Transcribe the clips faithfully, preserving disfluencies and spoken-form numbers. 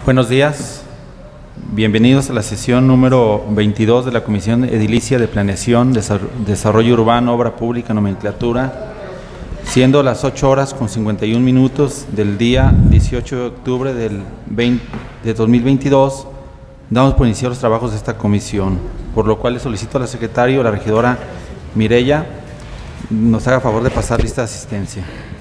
Buenos días, bienvenidos a la sesión número veintidós de la Comisión Edilicia de Planeación, Desarrollo Urbano, Obra Pública, Nomenclatura, siendo las ocho horas con cincuenta y un minutos del día dieciocho de octubre del veinte, de dos mil veintidós, damos por iniciar los trabajos de esta comisión, por lo cual le solicito a la secretaria, la regidora Mireya, nos haga favor de pasar lista de asistencia.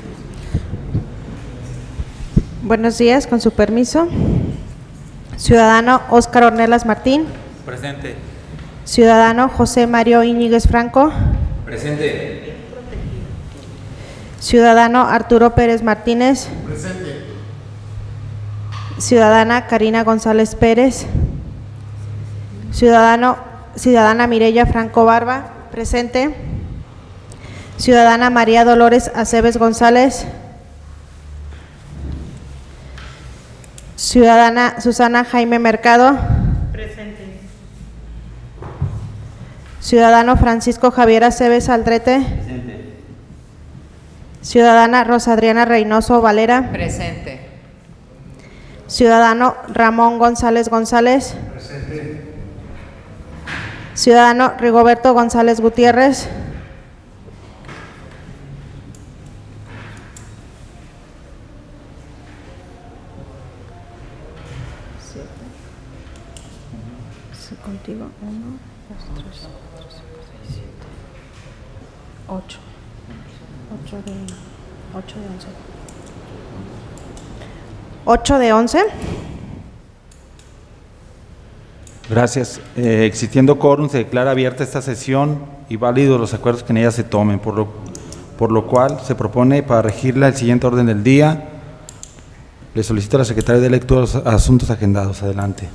Buenos días, con su permiso. Ciudadano Óscar Ornelas Martín. Presente. Ciudadano José Mario Íñiguez Franco. Presente. Ciudadano Arturo Pérez Martínez. Presente. Ciudadana Karina González Pérez. Ciudadano, Ciudadana Mireya Franco Barba. Presente. Ciudadana María Dolores Aceves González. Ciudadana Susana Jaime Mercado. Presente. Ciudadano Francisco Javier Aceves Aldrete. Presente. Ciudadana Rosa Adriana Reynoso Valera. Presente. Ciudadano Ramón González González. Presente. Ciudadano Rigoberto González Gutiérrez. Contigo, uno, dos, tres, cuatro, cinco, seis, siete, ocho, ocho de, ocho de once, ocho de once. Gracias. Eh, existiendo quórum, se declara abierta esta sesión y válidos los acuerdos que en ella se tomen, por lo, por lo cual se propone para regirla el siguiente orden del día. Le solicito a la secretaria de lectura los asuntos agendados. Adelante.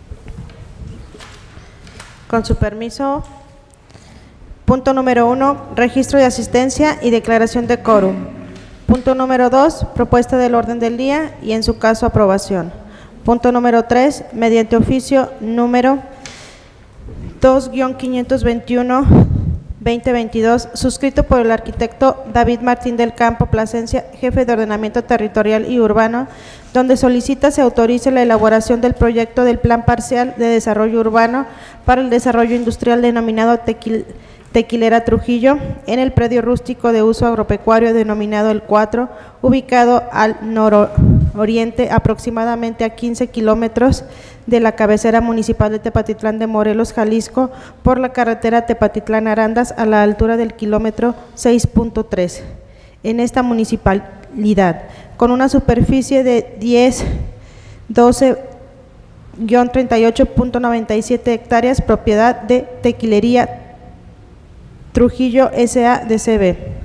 Con su permiso, punto número uno, registro de asistencia y declaración de quórum. Punto número dos, propuesta del orden del día y en su caso aprobación. Punto número tres, mediante oficio número dos guión quinientos veintiuno guión veinte veintidós, suscrito por el arquitecto David Martín del Campo Plasencia, jefe de ordenamiento territorial y urbano, donde solicita se autorice la elaboración del proyecto del Plan Parcial de Desarrollo Urbano para el desarrollo industrial denominado Tequil, Tequilera Trujillo, en el predio rústico de uso agropecuario denominado El cuatro, ubicado al nororiente, aproximadamente a quince kilómetros de la cabecera municipal de Tepatitlán de Morelos, Jalisco, por la carretera Tepatitlán-Arandas a la altura del kilómetro seis punto tres, en esta municipalidad, con una superficie de diez, doce guión treinta y ocho punto noventa y siete hectáreas, propiedad de Tequilería Trujillo S A de C B.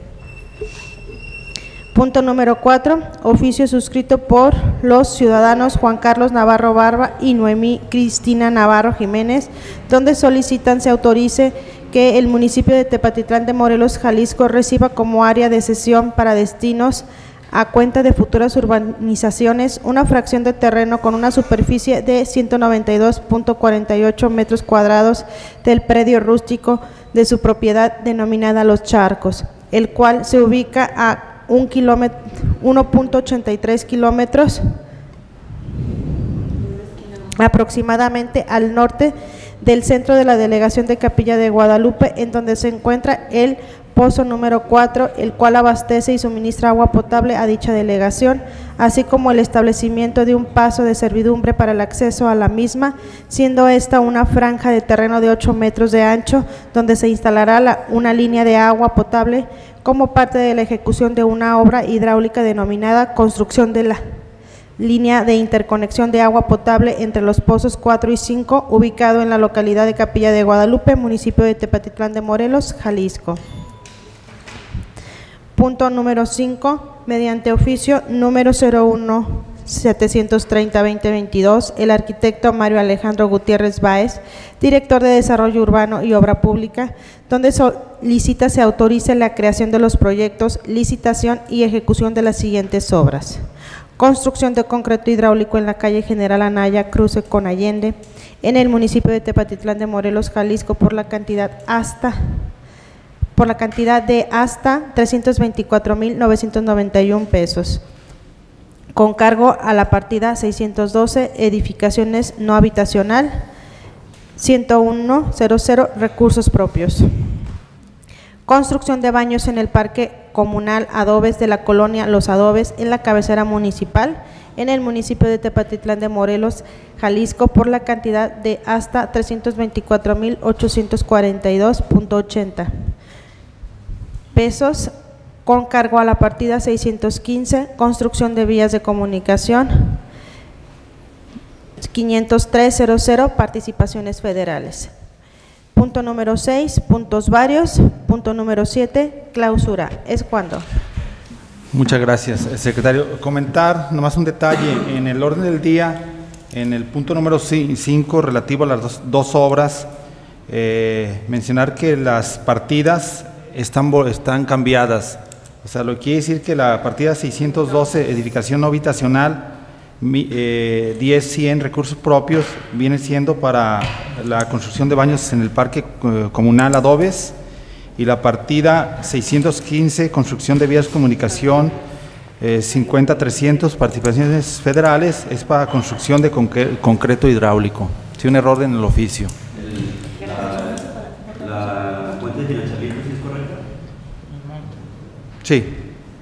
Punto número cuatro, oficio suscrito por los ciudadanos Juan Carlos Navarro Barba y Noemí Cristina Navarro Jiménez, donde solicitan se autorice que el municipio de Tepatitlán de Morelos, Jalisco, reciba como área de cesión para destinos a cuenta de futuras urbanizaciones una fracción de terreno con una superficie de ciento noventa y dos punto cuarenta y ocho metros cuadrados del predio rústico de su propiedad denominada Los Charcos, el cual se ubica a un kilómetro, uno punto ochenta y tres kilómetros aproximadamente al norte del centro de la delegación de Capilla de Guadalupe, en donde se encuentra el pozo número cuatro, el cual abastece y suministra agua potable a dicha delegación, así como el establecimiento de un paso de servidumbre para el acceso a la misma, siendo esta una franja de terreno de ocho metros de ancho, donde se instalará la, una línea de agua potable como parte de la ejecución de una obra hidráulica denominada construcción de la línea de interconexión de agua potable entre los pozos cuatro y cinco, ubicado en la localidad de Capilla de Guadalupe, municipio de Tepatitlán de Morelos, Jalisco. Punto número cinco, mediante oficio número cero uno setecientos treinta guión veinte veintidós, el arquitecto Mario Alejandro Gutiérrez Báez, director de Desarrollo Urbano y Obra Pública, donde solicita se autorice la creación de los proyectos, licitación y ejecución de las siguientes obras: construcción de concreto hidráulico en la calle General Anaya, cruce con Allende, en el municipio de Tepatitlán de Morelos, Jalisco, por la cantidad hasta por la cantidad de hasta trescientos veinticuatro mil novecientos noventa y un pesos. con cargo a la partida seiscientos doce, edificaciones no habitacional, ciento uno mil recursos propios. Construcción de baños en el Parque Comunal Adobes de la colonia Los Adobes en la cabecera municipal en el municipio de Tepatitlán de Morelos, Jalisco, por la cantidad de hasta trescientos veinticuatro mil ochocientos cuarenta y dos punto ochenta pesos, con cargo a la partida seiscientos quince, construcción de vías de comunicación, quinientos tres mil participaciones federales. Punto número seis, puntos varios. Punto número siete, clausura. ¿Es cuándo? Muchas gracias, secretario. Comentar nomás un detalle en el orden del día, en el punto número cinco, relativo a las dos, dos obras, eh, mencionar que las partidas están, están cambiadas. O sea, lo que quiere decir que la partida seiscientos doce, edificación no habitacional, eh, diez cien recursos propios, viene siendo para la construcción de baños en el Parque eh, Comunal Adobes, y la partida seiscientos quince, construcción de vías de comunicación, eh, cincuenta trescientos, participaciones federales, es para construcción de concre concreto hidráulico. Sí, un error en el oficio. El, la, ¿La fuente de financiamiento sí es correcta? Sí.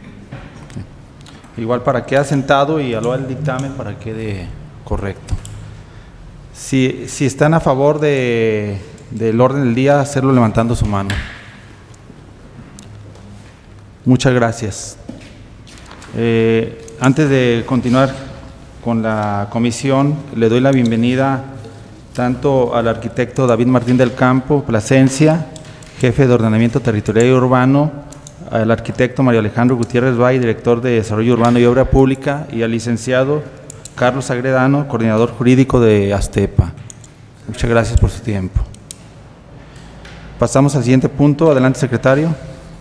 Sí. Igual para que quede sentado y a lo del dictamen para que quede correcto. Si, si están a favor de, del orden del día, hacerlo levantando su mano. Muchas gracias. Eh, antes de continuar con la comisión, le doy la bienvenida tanto al arquitecto David Martín del Campo, Plasencia, jefe de Ordenamiento Territorial y Urbano, al arquitecto Mario Alejandro Gutiérrez Bay, director de Desarrollo Urbano y Obra Pública, y al licenciado Carlos Agredano, coordinador jurídico de ASTEPA. Muchas gracias por su tiempo. Pasamos al siguiente punto. Adelante, secretario.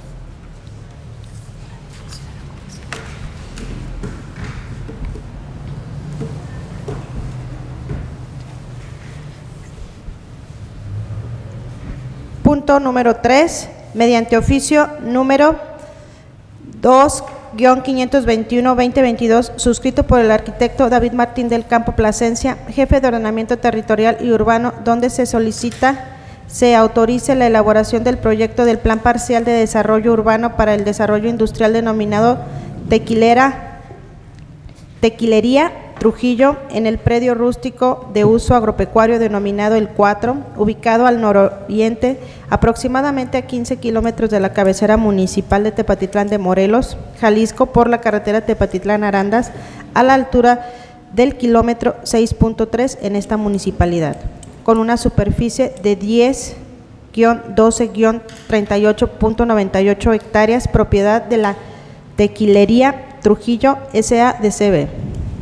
Punto número tres, mediante oficio número dos guión quinientos veintiuno guión veinte veintidós, suscrito por el arquitecto David Martín del Campo Plasencia, jefe de Ordenamiento Territorial y Urbano, donde se solicita se autorice la elaboración del proyecto del Plan Parcial de Desarrollo Urbano para el desarrollo industrial denominado Tequilera, Tequilería Trujillo, en el predio rústico de uso agropecuario denominado El cuatro, ubicado al nororiente, aproximadamente a quince kilómetros de la cabecera municipal de Tepatitlán de Morelos, Jalisco, por la carretera Tepatitlán-Arandas, a la altura del kilómetro seis punto tres en esta municipalidad, con una superficie de diez guión doce guión treinta y ocho punto noventa y ocho hectáreas, propiedad de la Tequilería Trujillo S A de C B.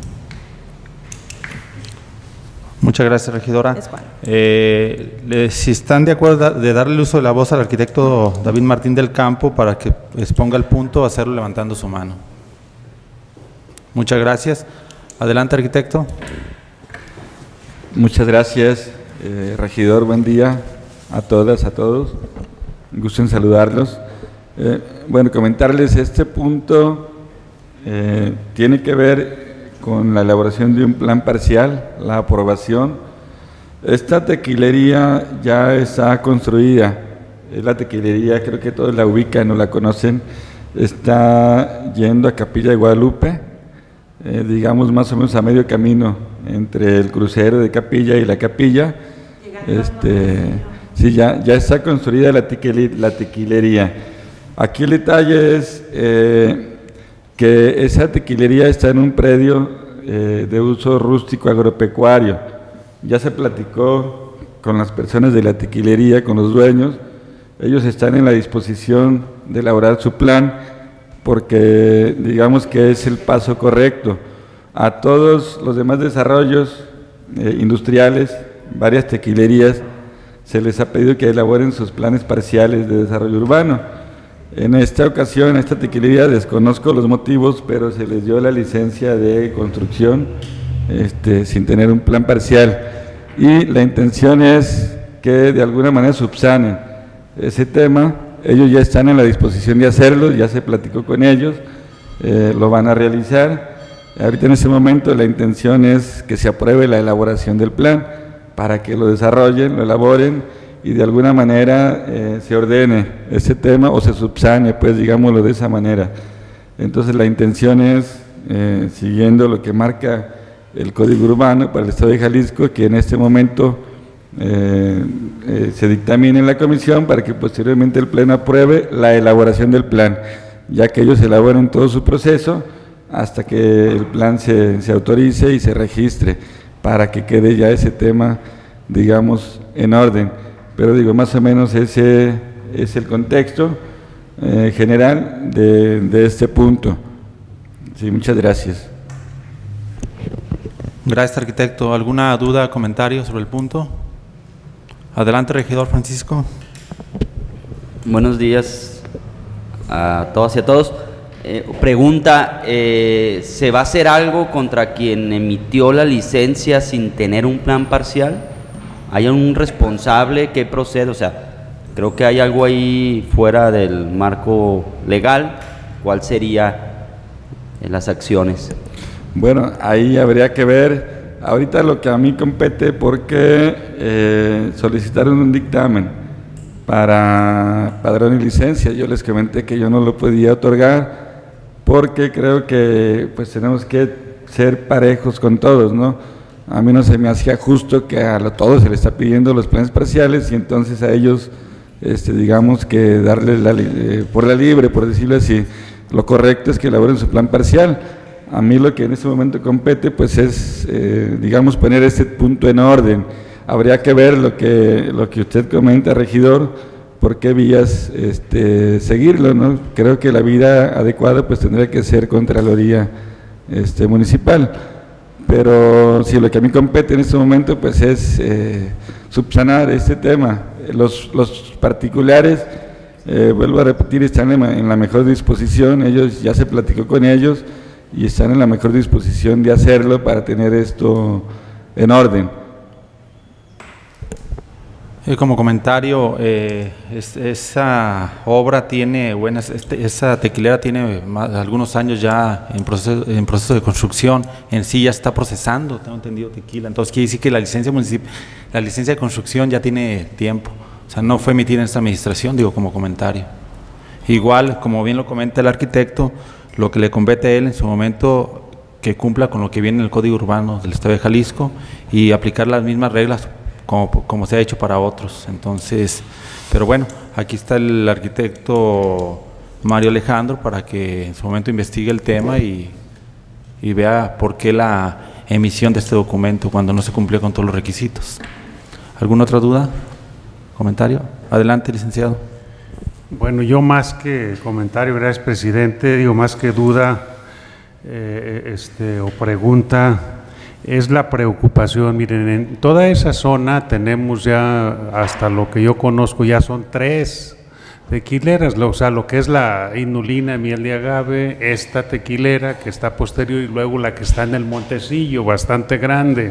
Muchas gracias, regidora. Eh, le, si están de acuerdo de darle el uso de la voz al arquitecto David Martín del Campo para que exponga el punto, hacerlo levantando su mano. Muchas gracias. Adelante, arquitecto. Muchas gracias, eh, regidor. Buen día a todas, a todos. Un gusto en saludarlos. Eh, bueno, comentarles este punto eh, tiene que ver con la elaboración de un plan parcial, la aprobación. Esta tequilería ya está construida, es la tequilería, creo que todos la ubican o la conocen, está yendo a Capilla de Guadalupe, eh, digamos más o menos a medio camino entre el crucero de Capilla y la Capilla. Este, sí, ya, ya está construida la, tequil, la tequilería. Aquí el detalle es eh, que esa tequilería está en un predio eh, de uso rústico agropecuario. Ya se platicó con las personas de la tequilería, con los dueños, ellos están en la disposición de elaborar su plan porque digamos que es el paso correcto. A todos los demás desarrollos eh, industriales, varias tequilerías, se les ha pedido que elaboren sus planes parciales de desarrollo urbano. En esta ocasión, en esta tequilería, desconozco los motivos, pero se les dio la licencia de construcción este, sin tener un plan parcial. Y la intención es que de alguna manera subsanen ese tema. Ellos ya están en la disposición de hacerlo, ya se platicó con ellos, eh, lo van a realizar. Ahorita en este momento la intención es que se apruebe la elaboración del plan para que lo desarrollen, lo elaboren y de alguna manera eh, se ordene ese tema o se subsane, pues digámoslo de esa manera. Entonces la intención es, eh, siguiendo lo que marca el Código Urbano para el Estado de Jalisco, que en este momento eh, eh, se dictamine en la comisión para que posteriormente el Pleno apruebe la elaboración del plan, ya que ellos elaboren todo su proceso hasta que el plan se, se autorice y se registre, para que quede ya ese tema, digamos, en orden. Pero digo, más o menos ese es el contexto eh, general de, de este punto. Sí, muchas gracias. Gracias, arquitecto. ¿Alguna duda, comentario sobre el punto? Adelante, regidor Francisco. Buenos días a todas y a todos. Eh, pregunta, eh, ¿se va a hacer algo contra quien emitió la licencia sin tener un plan parcial? ¿Hay un responsable que procede? O sea, creo que hay algo ahí fuera del marco legal. ¿Cuál sería en las acciones? Bueno, ahí habría que ver, ahorita lo que a mí compete, porque eh, solicitaron un dictamen para padrón y licencia. Yo les comenté que yo no lo podía otorgar, porque creo que pues tenemos que ser parejos con todos, ¿no? A mí no se me hacía justo que a todos se les está pidiendo los planes parciales y entonces a ellos, este, digamos que darles la, eh, por la libre, por decirlo así. Lo correcto es que elaboren su plan parcial. A mí lo que en este momento compete pues es, eh, digamos, poner este punto en orden. Habría que ver lo que, lo que usted comenta, regidor, por qué vías este, seguirlo, ¿no? Creo que la vía adecuada pues tendría que ser Contraloría este, Municipal, pero si lo que a mí compete en este momento pues es eh, subsanar este tema. Los, los particulares, eh, vuelvo a repetir, están en, en la mejor disposición, ellos ya se platicó con ellos y están en la mejor disposición de hacerlo para tener esto en orden. Eh, como comentario, eh, es, esa obra tiene buenas, este, esa tequilera tiene más, algunos años ya en proceso, en proceso de construcción, en sí ya está procesando, tengo entendido, tequila. Entonces quiere decir que la licencia municipal, la licencia de construcción ya tiene tiempo, o sea, no fue emitida en esta administración, digo como comentario. Igual, como bien lo comenta el arquitecto, lo que le compete a él en su momento, que cumpla con lo que viene en el Código Urbano del Estado de Jalisco y aplicar las mismas reglas Como, como se ha hecho para otros. Entonces, pero bueno, aquí está el arquitecto Mario Alejandro para que en su momento investigue el tema y, y vea por qué la emisión de este documento cuando no se cumplió con todos los requisitos. ¿Alguna otra duda? ¿Comentario? Adelante, licenciado. Bueno, yo más que comentario, gracias, presidente, digo más que duda eh, este, o pregunta, es la preocupación. Miren, en toda esa zona tenemos ya, hasta lo que yo conozco, ya son tres tequileras, o sea, lo que es la inulina, miel de agave, esta tequilera que está posterior y luego la que está en el Montecillo, bastante grande.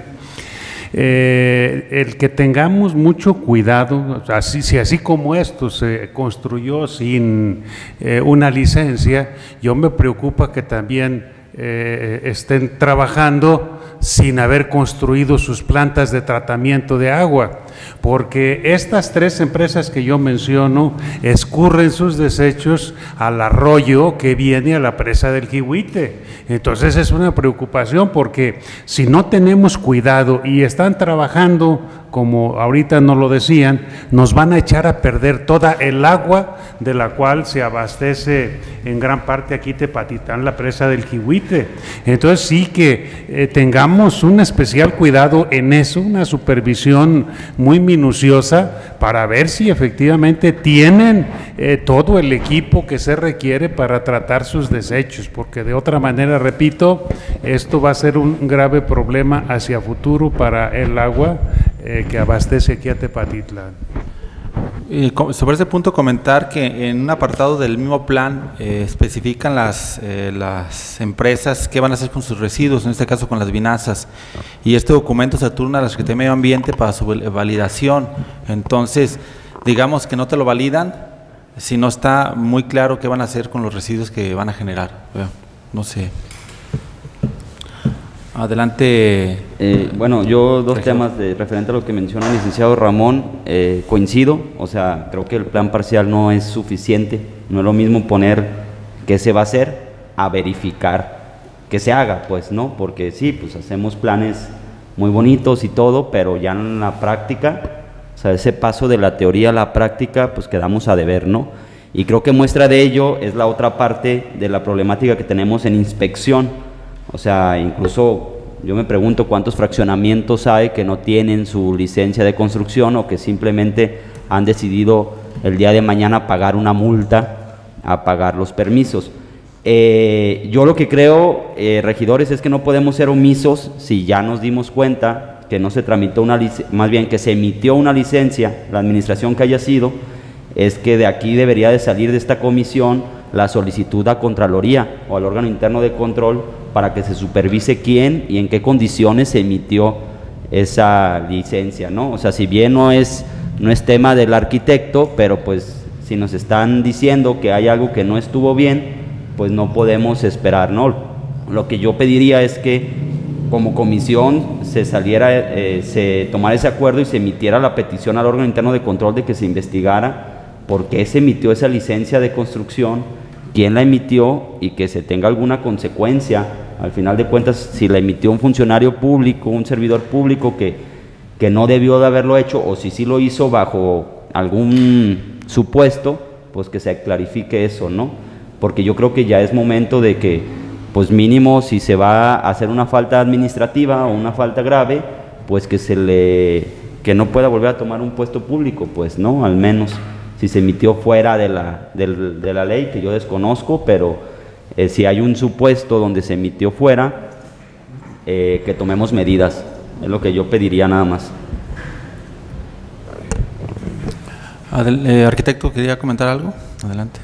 Eh, el que tengamos mucho cuidado, así, si así como esto se construyó sin eh, una licencia, yo me preocupa que también eh, estén trabajando sin haber construido sus plantas de tratamiento de agua, porque estas tres empresas que yo menciono escurren sus desechos al arroyo que viene a la presa del Jihuite. Entonces es una preocupación, porque si no tenemos cuidado y están trabajando como ahorita nos lo decían, nos van a echar a perder toda el agua de la cual se abastece en gran parte aquí Tepatitlán, la presa del Jihuite. Entonces sí que eh, tengamos un especial cuidado en eso, una supervisión muy minuciosa para ver si efectivamente tienen eh, todo el equipo que se requiere para tratar sus desechos, porque de otra manera, repito, esto va a ser un grave problema hacia futuro para el agua eh, que abastece aquí a Tepatitlán. Y sobre ese punto comentar que en un apartado del mismo plan eh, especifican las, eh, las empresas qué van a hacer con sus residuos, en este caso con las vinazas, y este documento se turna a la Secretaría de Medio Ambiente para su validación. Entonces, digamos que no te lo validan si no está muy claro qué van a hacer con los residuos que van a generar. No sé. Adelante. Eh, bueno, yo dos Regidor. temas de, referente a lo que menciona el licenciado Ramón, eh, coincido, o sea, creo que el plan parcial no es suficiente, no es lo mismo poner qué se va a hacer a verificar que se haga, pues, ¿no? Porque sí, pues hacemos planes muy bonitos y todo, pero ya en la práctica, o sea, ese paso de la teoría a la práctica, pues quedamos a deber, ¿no? Y creo que muestra de ello es la otra parte de la problemática que tenemos en inspección. O sea, incluso yo me pregunto cuántos fraccionamientos hay que no tienen su licencia de construcción o que simplemente han decidido el día de mañana pagar una multa a pagar los permisos. Eh, yo lo que creo, eh, regidores, es que no podemos ser omisos si ya nos dimos cuenta que no se tramitó una licencia, más bien que se emitió una licencia, la administración que haya sido, es que de aquí debería de salir de esta comisión la solicitud a Contraloría o al órgano interno de control para que se supervise quién y en qué condiciones se emitió esa licencia, ¿no? O sea, si bien no es, no es tema del arquitecto, pero pues si nos están diciendo que hay algo que no estuvo bien, pues no podemos esperar, ¿no? Lo que yo pediría es que como comisión se saliera, eh, se tomara ese acuerdo y se emitiera la petición al órgano interno de control de que se investigara por qué se emitió esa licencia de construcción, quién la emitió y que se tenga alguna consecuencia. Al final de cuentas, si la emitió un funcionario público, un servidor público que, que no debió de haberlo hecho, o si sí lo hizo bajo algún supuesto, pues que se clarifique eso, ¿no? Porque yo creo que ya es momento de que, pues mínimo, si se va a hacer una falta administrativa o una falta grave, pues que se le, que no pueda volver a tomar un puesto público, pues, ¿no? Al menos si se emitió fuera de la, de, de la ley, que yo desconozco, pero eh, si hay un supuesto donde se emitió fuera, eh, que tomemos medidas, es lo que yo pediría nada más. Adel, eh, arquitecto, ¿quería comentar algo? Adelante.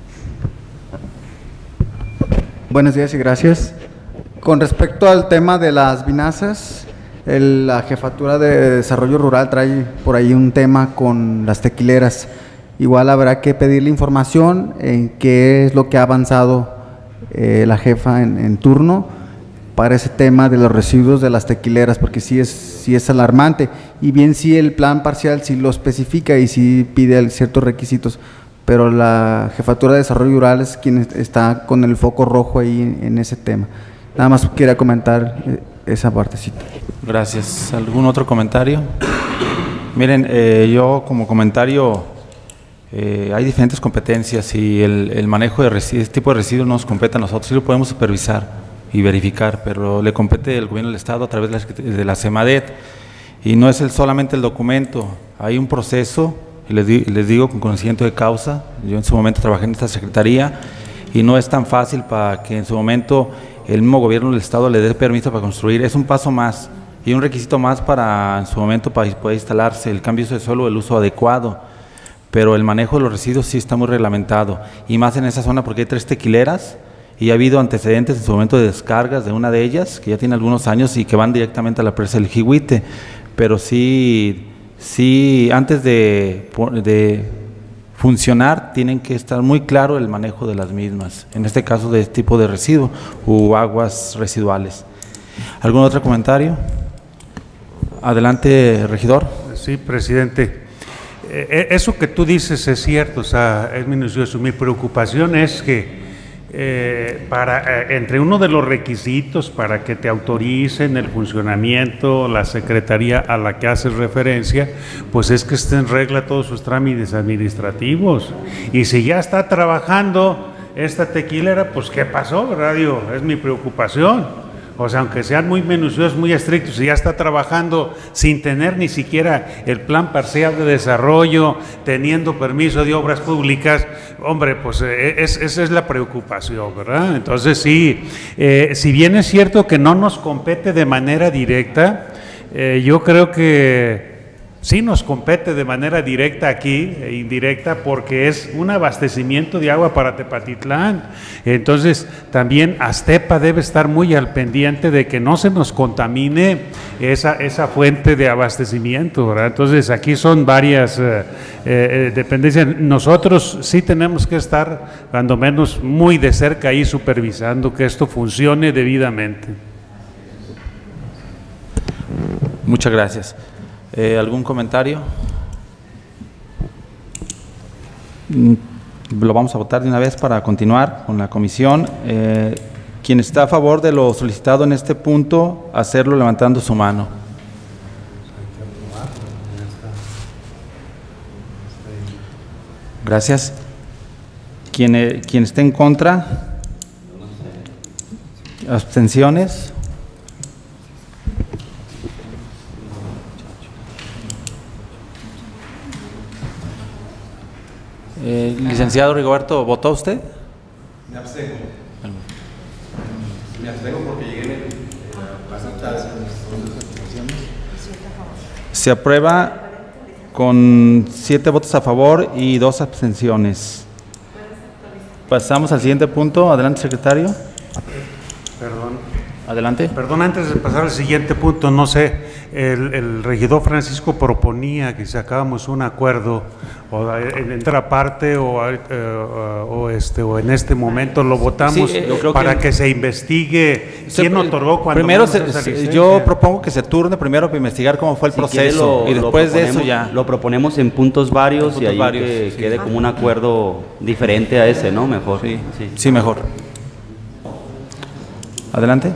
Buenos días y gracias. Con respecto al tema de las vinazas, el, la Jefatura de Desarrollo Rural trae por ahí un tema con las tequileras. Igual habrá que pedirle información en qué es lo que ha avanzado eh, la jefa en, en turno para ese tema de los residuos de las tequileras, porque sí es, sí es alarmante. Y bien, sí, el plan parcial sí lo especifica y sí pide ciertos requisitos, pero la Jefatura de Desarrollo Rural es quien está con el foco rojo ahí en, en ese tema. Nada más quería comentar esa partecita. Gracias. ¿Algún otro comentario? Miren, eh, yo como comentario, eh, hay diferentes competencias y el, el manejo de residuos, este tipo de residuos no nos compete a nosotros, sí lo podemos supervisar y verificar, pero le compete al gobierno del Estado a través de la, de la CEMADET, y no es el, solamente el documento, hay un proceso, y les, di, les digo con conocimiento de causa. Yo en su momento trabajé en esta secretaría y no es tan fácil para que en su momento el mismo gobierno del Estado le dé permiso para construir, es un paso más y un requisito más para en su momento para poder instalarse el cambio de suelo, el uso adecuado, pero el manejo de los residuos sí está muy reglamentado, y más en esa zona porque hay tres tequileras y ha habido antecedentes en su momento de descargas de una de ellas, que ya tiene algunos años y que van directamente a la presa del Jihuite, pero sí, sí antes de, de funcionar tienen que estar muy claro el manejo de las mismas, en este caso de este tipo de residuo u aguas residuales. ¿Algún otro comentario? Adelante, regidor. Sí, presidente. Eh, eso que tú dices es cierto, o sea, es minucioso. Mi preocupación es que eh, para, eh, entre uno de los requisitos para que te autoricen el funcionamiento, la secretaría a la que haces referencia, pues es que esté en regla todos sus trámites administrativos. Y si ya está trabajando esta tequilera, pues ¿qué pasó, verdad? Digo, es mi preocupación. O sea, aunque sean muy minuciosos, muy estrictos, y ya está trabajando sin tener ni siquiera el plan parcial de desarrollo, teniendo permiso de obras públicas, hombre, pues es, esa es la preocupación, ¿verdad? Entonces sí, eh, si bien es cierto que no nos compete de manera directa, eh, yo creo que sí nos compete de manera directa aquí e indirecta, porque es un abastecimiento de agua para Tepatitlán. Entonces también Aztepa debe estar muy al pendiente de que no se nos contamine esa, esa fuente de abastecimiento, ¿verdad? Entonces aquí son varias eh, eh, dependencias. Nosotros sí tenemos que estar cuando menos muy de cerca ahí supervisando que esto funcione debidamente. Muchas gracias. Eh, ¿Algún comentario? Lo vamos a votar de una vez para continuar con la comisión. Eh, quien está a favor de lo solicitado en este punto, hacerlo levantando su mano. Gracias. Quien, eh, quien esté en contra, abstenciones. Eh, licenciado Rigoberto, ¿votó usted? Me abstengo. Me abstengo porque llegué en las actas. Se aprueba con siete votos a favor y dos abstenciones. Pasamos al siguiente punto. Adelante, secretario. Perdón. Adelante. Perdón, antes de pasar al siguiente punto, no sé, el, el regidor Francisco proponía que sacábamos un acuerdo o en otra parte o, eh, o, este, o en este momento lo votamos Sí, eh, yo creo para que- que, se investigue Se- quién otorgó cuando Primero, menos se- esa se- licencia. yo propongo que se turne primero para investigar cómo fue el Si quiere, proceso lo- y lo después de eso proponemos- ya. Lo proponemos en puntos varios En puntos y ahí varios, que sí. quede como un acuerdo diferente a ese, ¿no? Mejor. Sí, sí. sí, mejor. Adelante.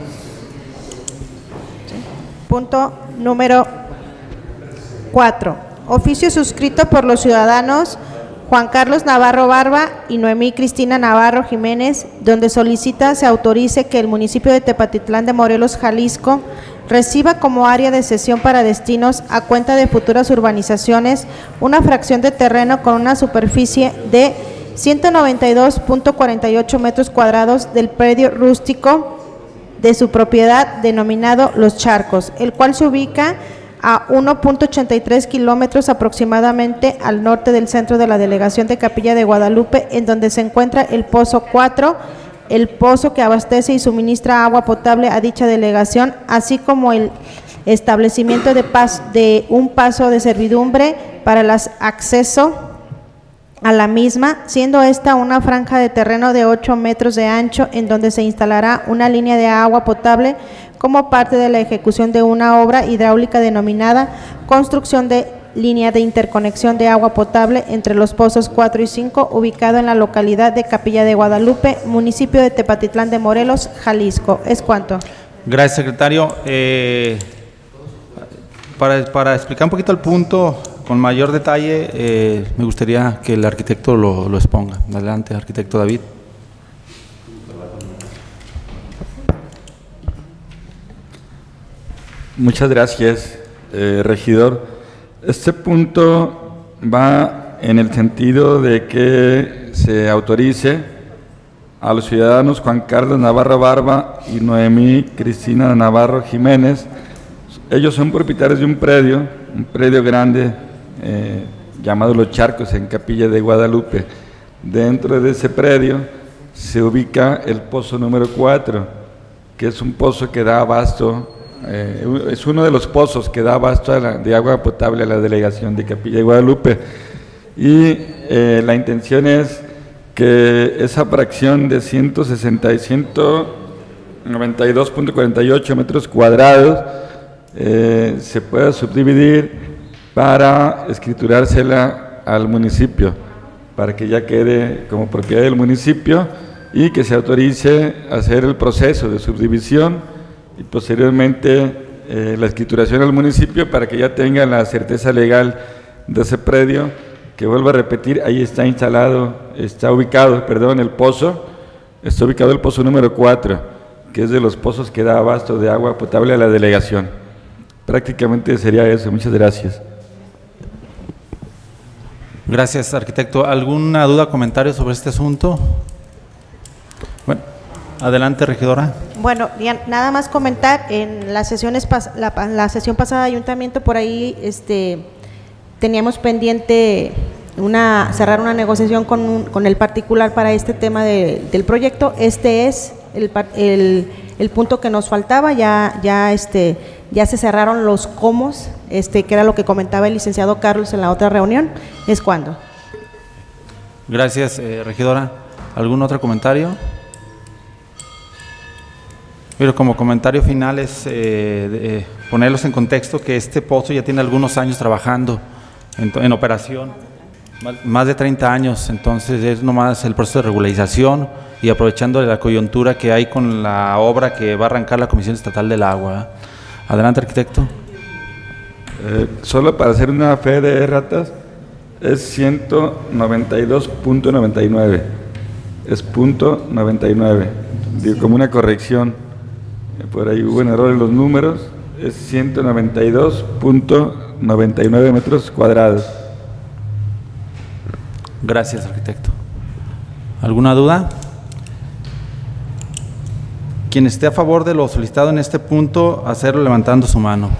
Punto número cuatro. Oficio suscrito por los ciudadanos Juan Carlos Navarro Barba y Noemí Cristina Navarro Jiménez, donde solicita se autorice que el municipio de Tepatitlán de Morelos, Jalisco, reciba como área de cesión para destinos a cuenta de futuras urbanizaciones una fracción de terreno con una superficie de ciento noventa y dos punto cuarenta y ocho metros cuadrados del predio rústico de su propiedad denominado Los Charcos, el cual se ubica a uno punto ochenta y tres kilómetros aproximadamente al norte del centro de la delegación de Capilla de Guadalupe, en donde se encuentra el Pozo cuatro, el pozo que abastece y suministra agua potable a dicha delegación, así como el establecimiento de, pas, de un paso de servidumbre para el acceso a la misma, siendo esta una franja de terreno de ocho metros de ancho en donde se instalará una línea de agua potable como parte de la ejecución de una obra hidráulica denominada construcción de línea de interconexión de agua potable entre los pozos cuatro y cinco, ubicado en la localidad de Capilla de Guadalupe, municipio de Tepatitlán de Morelos, Jalisco. ¿Es cuanto? Gracias, secretario. Eh, para, para explicar un poquito el punto con mayor detalle, eh, me gustaría que el arquitecto lo, lo exponga. Adelante, arquitecto David. Muchas gracias, eh, regidor. Este punto va en el sentido de que se autorice a los ciudadanos Juan Carlos Navarro Barba y Noemí Cristina Navarro Jiménez. Ellos son propietarios de un predio, un predio grande eh, llamado Los Charcos en Capilla de Guadalupe. Dentro de ese predio se ubica el pozo número cuatro, que es un pozo que da abasto, eh, es uno de los pozos que da abasto a la, de agua potable a la delegación de Capilla de Guadalupe. Y eh, la intención es que esa fracción de ciento sesenta y ciento noventa y dos punto cuarenta y ocho metros cuadrados eh, se pueda subdividir para escriturársela al municipio, para que ya quede como propiedad del municipio y que se autorice a hacer el proceso de subdivisión y posteriormente eh, la escrituración al municipio para que ya tenga la certeza legal de ese predio, que vuelvo a repetir, ahí está instalado, está ubicado, perdón, el pozo, está ubicado el pozo número cuatro, que es de los pozos que da abasto de agua potable a la delegación. Prácticamente sería eso. Muchas gracias. Gracias, arquitecto. ¿Alguna duda, comentario sobre este asunto? Bueno, adelante, regidora. Bueno, ya nada más comentar, en las sesiones pas la, la sesión pasada de ayuntamiento por ahí este teníamos pendiente una cerrar una negociación con, un, con el particular para este tema de, del proyecto. Este es el, el, el punto que nos faltaba, ya ya este ya se cerraron los comos, este que era lo que comentaba el licenciado Carlos en la otra reunión. ¿Es cuándo? Gracias, eh, regidora. ¿Algún otro comentario? Pero como comentario final es eh, de, ponerlos en contexto que este pozo ya tiene algunos años trabajando en, en operación, más, más de treinta años, entonces es nomás el proceso de regularización y aprovechando la coyuntura que hay con la obra que va a arrancar la Comisión Estatal del Agua. Adelante, arquitecto. Eh, solo para hacer una fe de ratas, es ciento noventa y dos punto noventa y nueve, es punto noventa y nueve, digo, como una corrección, eh, por ahí hubo un error en los números, es ciento noventa y dos punto noventa y nueve metros cuadrados. Gracias, arquitecto. ¿Alguna duda? Quien esté a favor de lo solicitado en este punto, hacerlo levantando su mano.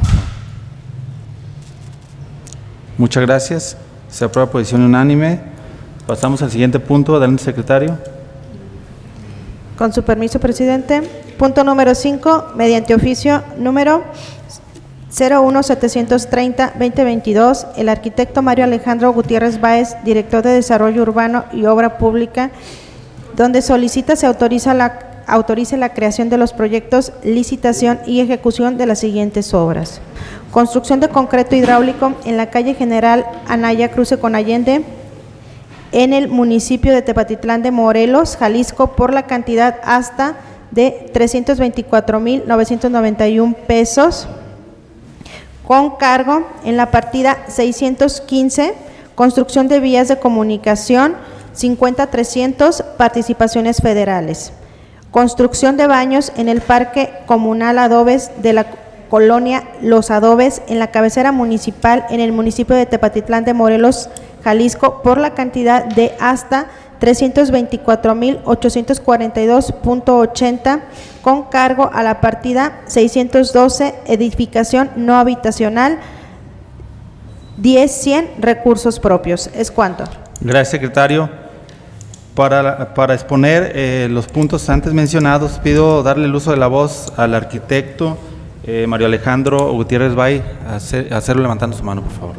Muchas gracias. Se aprueba posición unánime. Pasamos al siguiente punto. Adelante, secretario. Con su permiso, presidente. Punto número cinco, mediante oficio número cero uno setecientos treinta guión veinte veintidós, el arquitecto Mario Alejandro Gutiérrez Báez, director de Desarrollo Urbano y Obra Pública, donde solicita se autoriza la autorice la creación de los proyectos, licitación y ejecución de las siguientes obras. Construcción de concreto hidráulico en la calle General Anaya Cruce con Allende, en el municipio de Tepatitlán de Morelos, Jalisco, por la cantidad hasta de trescientos veinticuatro mil novecientos noventa y un pesos, con cargo en la partida seiscientos quince, construcción de vías de comunicación, cincuenta trescientos, participaciones federales. Construcción de baños en el Parque Comunal Adobes de la colonia Los Adobes, en la cabecera municipal, en el municipio de Tepatitlán de Morelos, Jalisco, por la cantidad de hasta trescientos veinticuatro mil ochocientos cuarenta y dos punto ochenta, con cargo a la partida seiscientos doce, edificación no habitacional, diez cien, recursos propios. ¿Es cuánto? Gracias, secretario. Para, para exponer eh, los puntos antes mencionados, pido darle el uso de la voz al arquitecto eh, Mario Alejandro Gutiérrez Báez, hacer, hacerlo levantando su mano, por favor.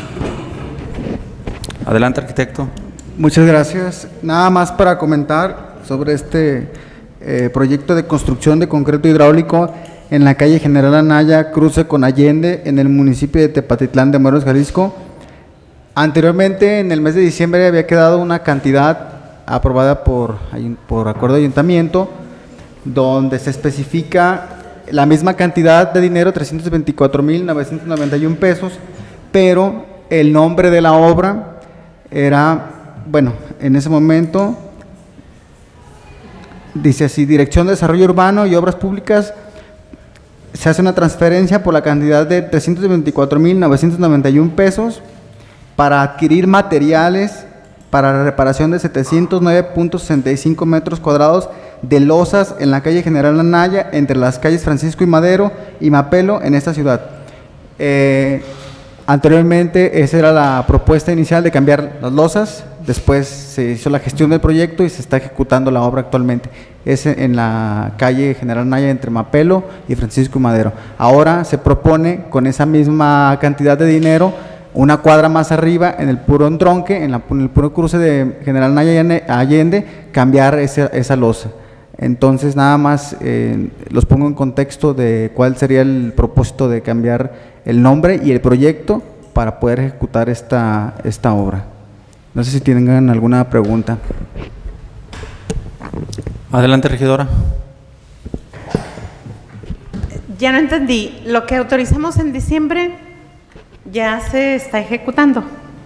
Adelante, arquitecto. Muchas gracias. Nada más para comentar sobre este eh, proyecto de construcción de concreto hidráulico en la calle General Anaya, cruce con Allende, en el municipio de Tepatitlán de Morelos, Jalisco. Anteriormente, en el mes de diciembre, había quedado una cantidad aprobada por, por acuerdo de ayuntamiento, donde se especifica la misma cantidad de dinero, trescientos veinticuatro mil novecientos noventa y un pesos, pero el nombre de la obra era, bueno, en ese momento, dice así: Dirección de Desarrollo Urbano y Obras Públicas, se hace una transferencia por la cantidad de trescientos veinticuatro mil novecientos noventa y un pesos para adquirir materiales para la reparación de setecientos nueve punto sesenta y cinco metros cuadrados de losas en la calle General Anaya, entre las calles Francisco y Madero y Mapelo, en esta ciudad. Eh, anteriormente, esa era la propuesta inicial, de cambiar las losas. Después se hizo la gestión del proyecto y se está ejecutando la obra actualmente. Es en la calle General Anaya, entre Mapelo y Francisco y Madero. Ahora se propone, con esa misma cantidad de dinero, una cuadra más arriba, en el puro entronque, en, la, en el puro cruce de General Naya Allende, cambiar esa, esa losa. Entonces, nada más eh, los pongo en contexto de cuál sería el propósito de cambiar el nombre y el proyecto para poder ejecutar esta, esta obra. No sé si tienen alguna pregunta. Adelante, regidora. Ya no entendí. Lo que autorizamos en diciembre ya se está ejecutando.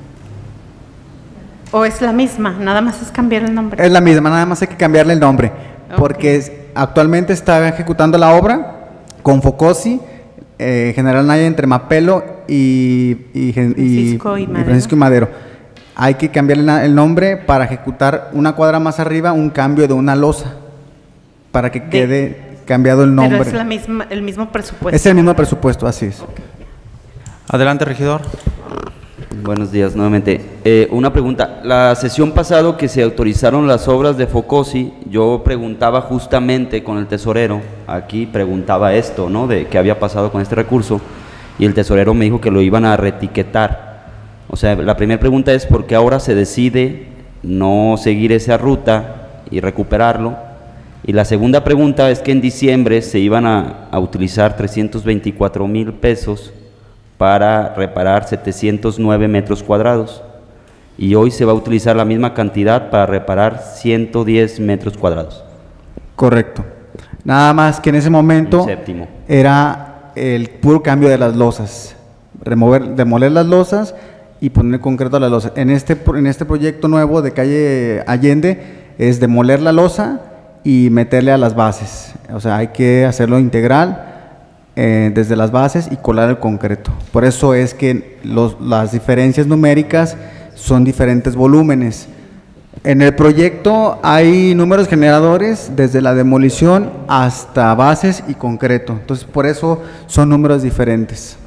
¿O es la misma? Nada más es cambiar el nombre. Es la misma, nada más hay que cambiarle el nombre. Okay. Porque es, actualmente está ejecutando la obra con Focosi, eh, General Naya, entre Mapelo y, y, Francisco y, y, Madero. y Francisco y Madero. Hay que cambiarle el nombre para ejecutar una cuadra más arriba, un cambio de una losa, para que quede de, cambiado el nombre. Pero es la misma, el mismo presupuesto. Es el mismo presupuesto, así es. Okay. Adelante, regidor. Buenos días nuevamente. Eh, una pregunta. La sesión pasada que se autorizaron las obras de Focosi, yo preguntaba justamente con el tesorero, aquí preguntaba esto, ¿no? De qué había pasado con este recurso, y el tesorero me dijo que lo iban a reetiquetar. O sea, la primera pregunta es por qué ahora se decide no seguir esa ruta y recuperarlo. Y la segunda pregunta es que en diciembre se iban a, a utilizar trescientos veinticuatro mil pesos para reparar setecientos nueve metros cuadrados y hoy se va a utilizar la misma cantidad para reparar ciento diez metros cuadrados. Correcto. Nada más que en ese momento Un séptimo. era el puro cambio de las losas, remover, demoler las losas y poner concreto a las losas. En este, en este proyecto nuevo de calle Allende es demoler la losa y meterle a las bases, o sea, hay que hacerlo integral eh, desde las bases y colar el concreto. Por eso es que los, las diferencias numéricas son diferentes volúmenes. En el proyecto hay números generadores desde la demolición hasta bases y concreto, entonces por eso son números diferentes.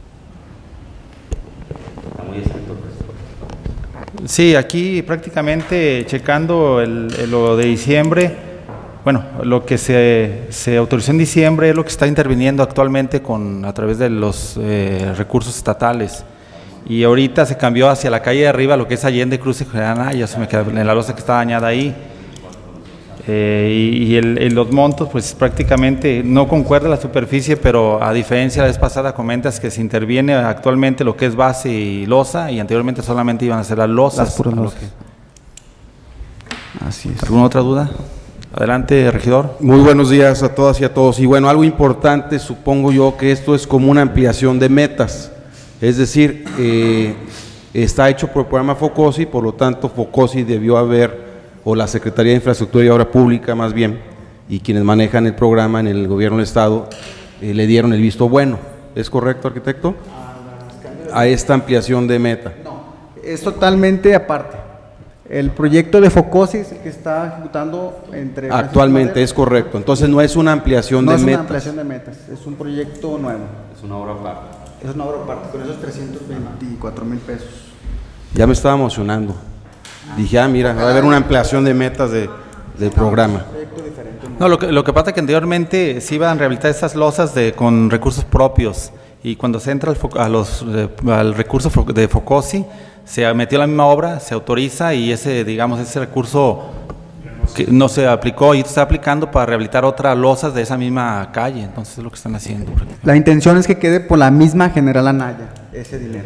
Sí, aquí prácticamente checando el, el- lo de diciembre, bueno, lo que se, se autorizó en diciembre es lo que está interviniendo actualmente con, a través de los eh, recursos estatales. Y ahorita se cambió hacia la calle de arriba, lo que es Allende, Cruz y General Anaya, se me queda en la losa que está dañada ahí. Eh, y y el, el- los montos, pues prácticamente no concuerda la superficie, pero a diferencia de la vez pasada comentas que se interviene actualmente lo que es base y losa, y anteriormente solamente iban a ser las losas. Las puras a lo losas. que- Así es. ¿Alguna otra duda? Adelante, regidor. Muy buenos días a todas y a todos. Y bueno, algo importante, supongo yo que esto es como una ampliación de metas. Es decir, eh, está hecho por el programa FOCOSI, por lo tanto FOCOSI debió haber, o la Secretaría de Infraestructura y Obra Pública más bien, y quienes manejan el programa en el gobierno del Estado, eh, le dieron el visto bueno. ¿Es correcto, arquitecto? A esta ampliación de meta. Es totalmente aparte. El proyecto de FOCOSI es el que está ejecutando entre… Actualmente es correcto. Entonces no es una ampliación No de es una metas. ampliación de metas, es un proyecto nuevo. Es una obra aparte. Es una obra aparte, con esos trescientos veinticuatro mil pesos. Ya me estaba emocionando. Dije, ah, mira, va a haber una ampliación de metas de, del programa. No, lo que, lo que pasa es que anteriormente se iban a rehabilitar esas losas de, con recursos propios, y cuando se entra al, fo- a los, eh, al recurso fo- de FOCOSI, se metió la misma obra, se autoriza y ese, digamos, ese recurso que no se aplicó y se está aplicando para rehabilitar otras losas de esa misma calle, entonces es lo que están haciendo. La intención es que quede por la misma General Anaya, ese dinero.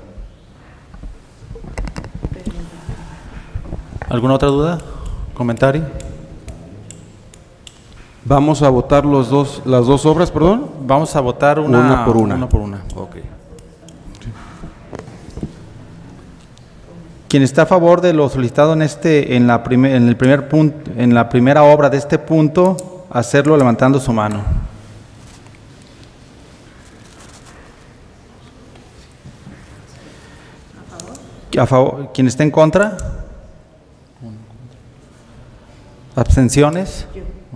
¿Alguna otra duda? ¿Comentario? Vamos a votar los dos, las dos obras, perdón. Vamos a votar una, Una por una. Una por una. Ok. Quien está a favor de lo solicitado en este, en la primer, en el primer punto, en la primera obra de este punto, hacerlo levantando su mano. A favor. ¿Quién está en contra? ¿Abstenciones?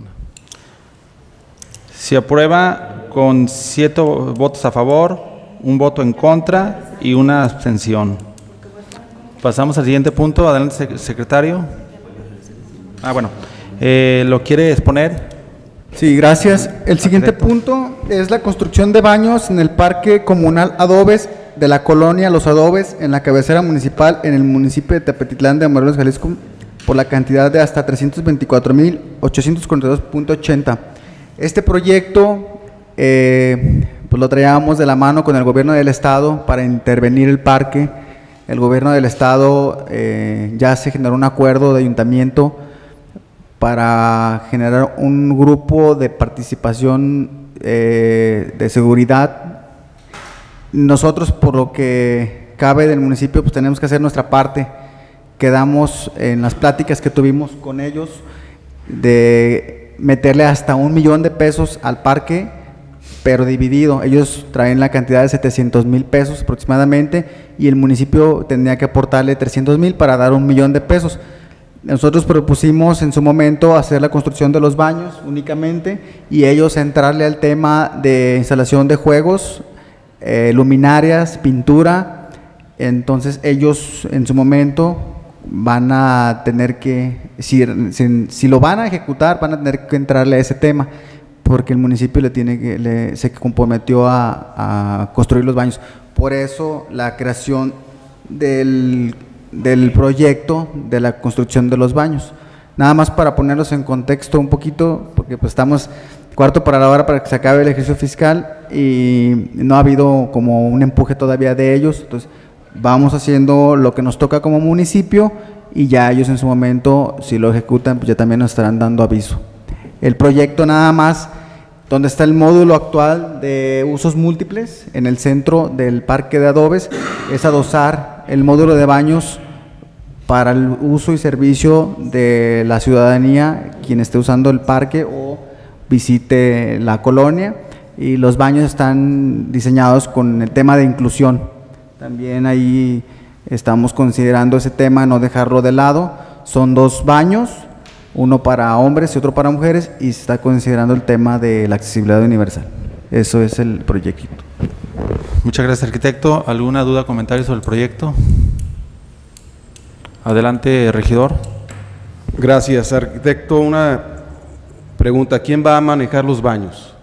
Se aprueba con siete votos a favor, un voto en contra y una abstención. Pasamos al siguiente punto. Adelante, sec- secretario. Ah, bueno. Eh, ¿Lo quiere exponer? Sí, gracias. El siguiente punto es la construcción de baños en el Parque Comunal Adobes de la colonia Los Adobes en la cabecera municipal en el municipio de Tepetitlán de Morelos, Jalisco, por la cantidad de hasta trescientos veinticuatro mil ochocientos cuarenta y dos punto ochenta. Este proyecto eh, pues lo traíamos de la mano con el gobierno del estado para intervenir el parque. El gobierno del estado eh, ya se generó un acuerdo de ayuntamiento para generar un grupo de participación eh, de seguridad. Nosotros, por lo que cabe del municipio, pues tenemos que hacer nuestra parte. Quedamos en las pláticas que tuvimos con ellos de meterle hasta un millón de pesos al parque, pero dividido. Ellos traen la cantidad de setecientos mil pesos aproximadamente y el municipio tendría que aportarle trescientos mil para dar un millón de pesos. Nosotros propusimos en su momento hacer la construcción de los baños únicamente y ellos entrarle al tema de instalación de juegos, eh, luminarias, pintura. Entonces ellos en su momento van a tener que, si, si, si lo van a ejecutar, van a tener que entrarle a ese tema, porque el municipio le tiene que, le, se comprometió a, a construir los baños. Por eso la creación del, del proyecto de la construcción de los baños. Nada más para ponerlos en contexto un poquito, porque pues estamos cuarto para la hora para que se acabe el ejercicio fiscal y no ha habido como un empuje todavía de ellos, entonces vamos haciendo lo que nos toca como municipio y ya ellos en su momento, si lo ejecutan, pues ya también nos estarán dando aviso. El proyecto nada más, donde está el módulo actual de usos múltiples, en el centro del parque de adobes, es adosar el módulo de baños para el uso y servicio de la ciudadanía, quien esté usando el parque o visite la colonia, y los baños están diseñados con el tema de inclusión. También ahí estamos considerando ese tema, no dejarlo de lado. Son dos baños, uno para hombres y otro para mujeres, y se está considerando el tema de la accesibilidad universal. Eso es el proyecto. Muchas gracias, arquitecto. ¿Alguna duda o comentario sobre el proyecto? Adelante, regidor. Gracias, arquitecto. Una pregunta, ¿quién va a manejar los baños?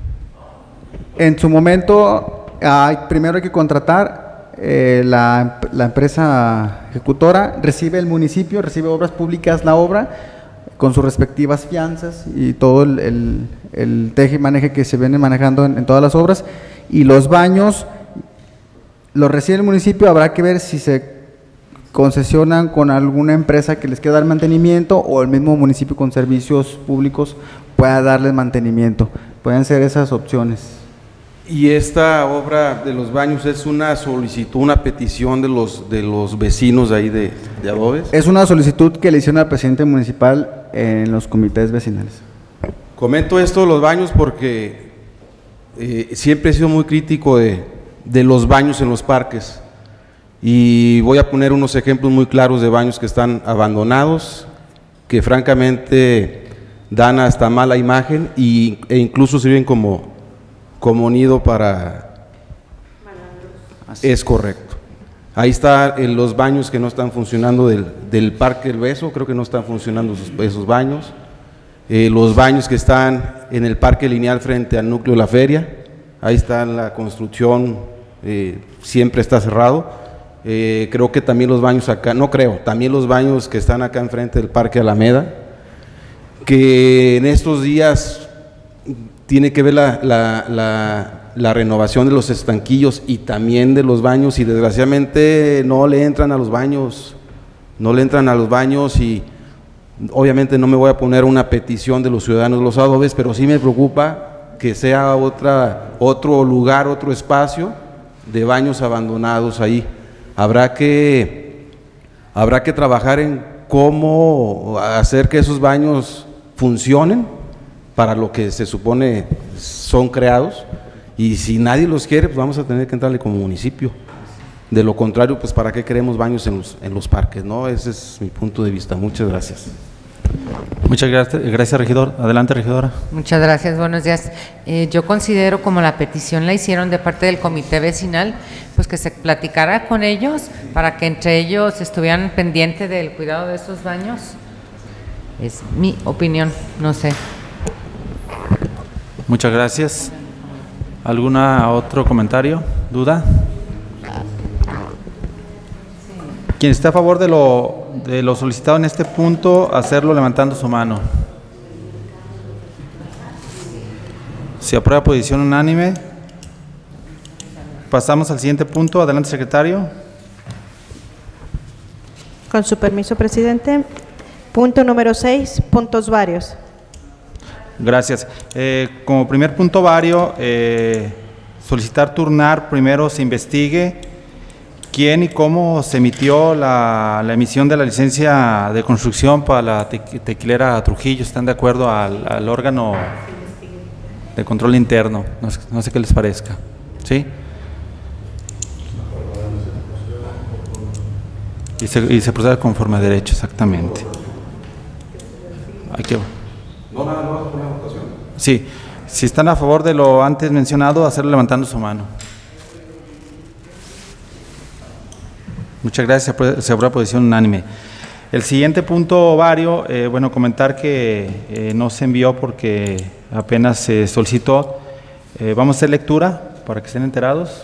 En su momento, hay, primero hay que contratar, eh, la, la empresa ejecutora, recibe el municipio, recibe Obras Públicas la obra, con sus respectivas fianzas y todo el, el, el teje y maneje que se viene manejando en, en todas las obras, y los baños los recibe el municipio. Habrá que ver si se concesionan con alguna empresa que les quiera dar mantenimiento o el mismo municipio con servicios públicos pueda darles mantenimiento. Pueden ser esas opciones. Y esta obra de los baños es una solicitud, una petición de los de los vecinos ahí de, de adobes. Es una solicitud que le hicieron al presidente municipal en los comités vecinales. Comento esto de los baños porque eh, siempre he sido muy crítico de, de los baños en los parques. Y voy a poner unos ejemplos muy claros de baños que están abandonados, que francamente dan hasta mala imagen y, e incluso sirven como, como nido para… Así es correcto. Ahí están los baños que no están funcionando del, del Parque El Beso, creo que no están funcionando esos, esos baños. Eh, los baños que están en el Parque Lineal frente al núcleo de la feria, ahí está la construcción, eh, siempre está cerrado. Eh, creo que también los baños acá, no creo, también los baños que están acá enfrente del Parque Alameda, que en estos días tiene que ver la, la, la, la renovación de los estanquillos y también de los baños, y desgraciadamente no le entran a los baños, no le entran a los baños y obviamente no me voy a poner una petición de los ciudadanos de los adobes, pero sí me preocupa que sea otra, otro lugar, otro espacio de baños abandonados ahí. Habrá que, habrá que trabajar en cómo hacer que esos baños funcionen para lo que se supone son creados, y si nadie los quiere, pues vamos a tener que entrarle como municipio. De lo contrario, pues para qué queremos baños en los, en los parques, ¿no? Ese es mi punto de vista. Muchas gracias. Muchas gracias, gracias, regidor. Adelante, regidora. Muchas gracias, buenos días. Eh, yo considero, como la petición la hicieron de parte del comité vecinal, pues que se platicara con ellos para que entre ellos estuvieran pendientes del cuidado de esos baños. Es mi opinión, no sé. Muchas gracias. ¿Alguna otro comentario? ¿Duda? Quien esté a favor de lo, de lo solicitado en este punto, hacerlo levantando su mano. Se aprueba posición unánime. Pasamos al siguiente punto. Adelante, secretario. Con su permiso, presidente. Punto número seis, puntos varios. Gracias. Eh, como primer punto vario, eh, solicitar turnar, primero se investigue quién y cómo se emitió la, la emisión de la licencia de construcción para la te, tequilera Trujillo. ¿Están de acuerdo al, al órgano de control interno? No sé, no sé qué les parezca. ¿Sí? Y se, y se procede conforme a derecho, exactamente. Hay que… No, nada, no vas a poner votación. Sí, si están a favor de lo antes mencionado, hacerlo levantando su mano. Muchas gracias, se aprueba posición unánime. El siguiente punto vario, eh, bueno, comentar que eh, no se envió porque apenas se solicitó. Eh, vamos a hacer lectura para que estén enterados.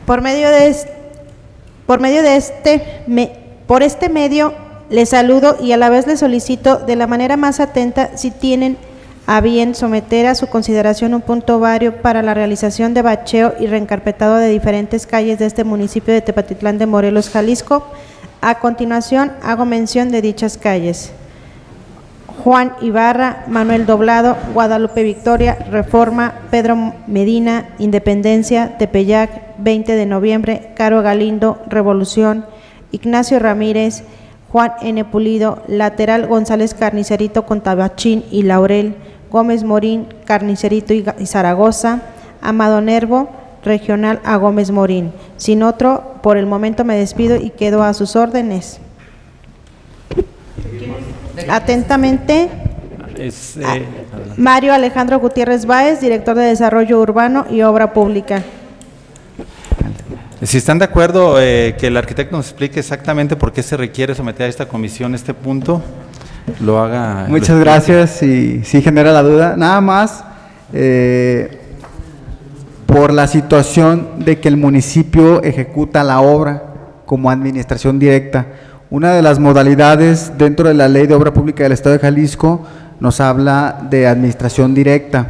Por medio de, es- por medio de este, me- por este medio les saludo y a la vez les solicito de la manera más atenta si tienen a bien someter a su consideración un punto vario para la realización de bacheo y reencarpetado de diferentes calles de este municipio de Tepatitlán de Morelos, Jalisco. A continuación hago mención de dichas calles: Juan Ibarra, Manuel Doblado, Guadalupe Victoria, Reforma, Pedro Medina, Independencia, Tepeyac, veinte de noviembre, Caro Galindo, Revolución, Ignacio Ramírez, Juan N. Pulido, Lateral González Carnicerito con Tabachín y Laurel, Gómez Morín, Carnicerito y Ga- y Zaragoza, Amado Nervo, Regional a Gómez Morín. Sin otro, por el momento me despido y quedo a sus órdenes. Atentamente, Es, eh, a- Mario Alejandro Gutiérrez Báez, director de Desarrollo Urbano y Obra Pública. si están de acuerdo, eh, que el arquitecto nos explique exactamente por qué se requiere someter a esta comisión este punto, lo haga. lo Muchas explique. gracias, y sí genera la duda. Nada más, eh, por la situación de que el municipio ejecuta la obra como administración directa. Una de las modalidades dentro de la Ley de Obra Pública del Estado de Jalisco nos habla de administración directa.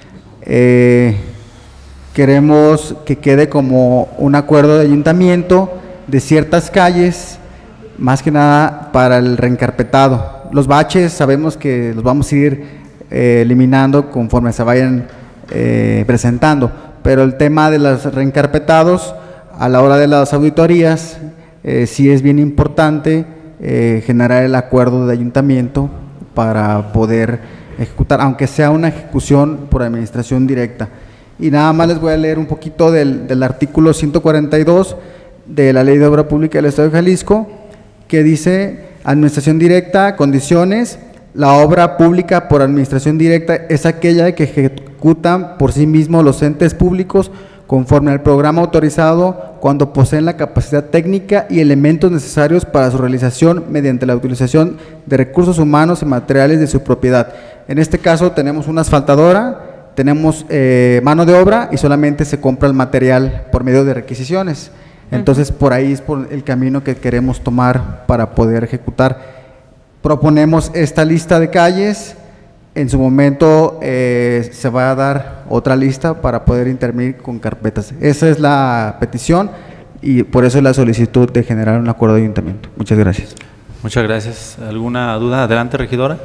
Eh, queremos que quede como un acuerdo de ayuntamiento de ciertas calles, más que nada para el reencarpetado. Los baches sabemos que los vamos a ir eh, eliminando conforme se vayan eh, presentando, pero el tema de los reencarpetados a la hora de las auditorías, eh, sí es bien importante eh, generar el acuerdo de ayuntamiento para poder ejecutar, aunque sea una ejecución por administración directa. Y nada más les voy a leer un poquito del, del artículo ciento cuarenta y dos de la Ley de Obra Pública del Estado de Jalisco, que dice: administración directa, condiciones. La obra pública por administración directa es aquella que ejecutan por sí mismos los entes públicos conforme al programa autorizado cuando poseen la capacidad técnica y elementos necesarios para su realización mediante la utilización de recursos humanos y materiales de su propiedad. En este caso tenemos una asfaltadora, tenemos eh, mano de obra y solamente se compra el material por medio de requisiciones. Entonces, por ahí es por el camino que queremos tomar para poder ejecutar. Proponemos esta lista de calles. En su momento eh, se va a dar otra lista para poder intervenir con carpetas. Esa es la petición y por eso es la solicitud de generar un acuerdo de ayuntamiento. Muchas gracias. Muchas gracias. ¿Alguna duda? Adelante, regidora.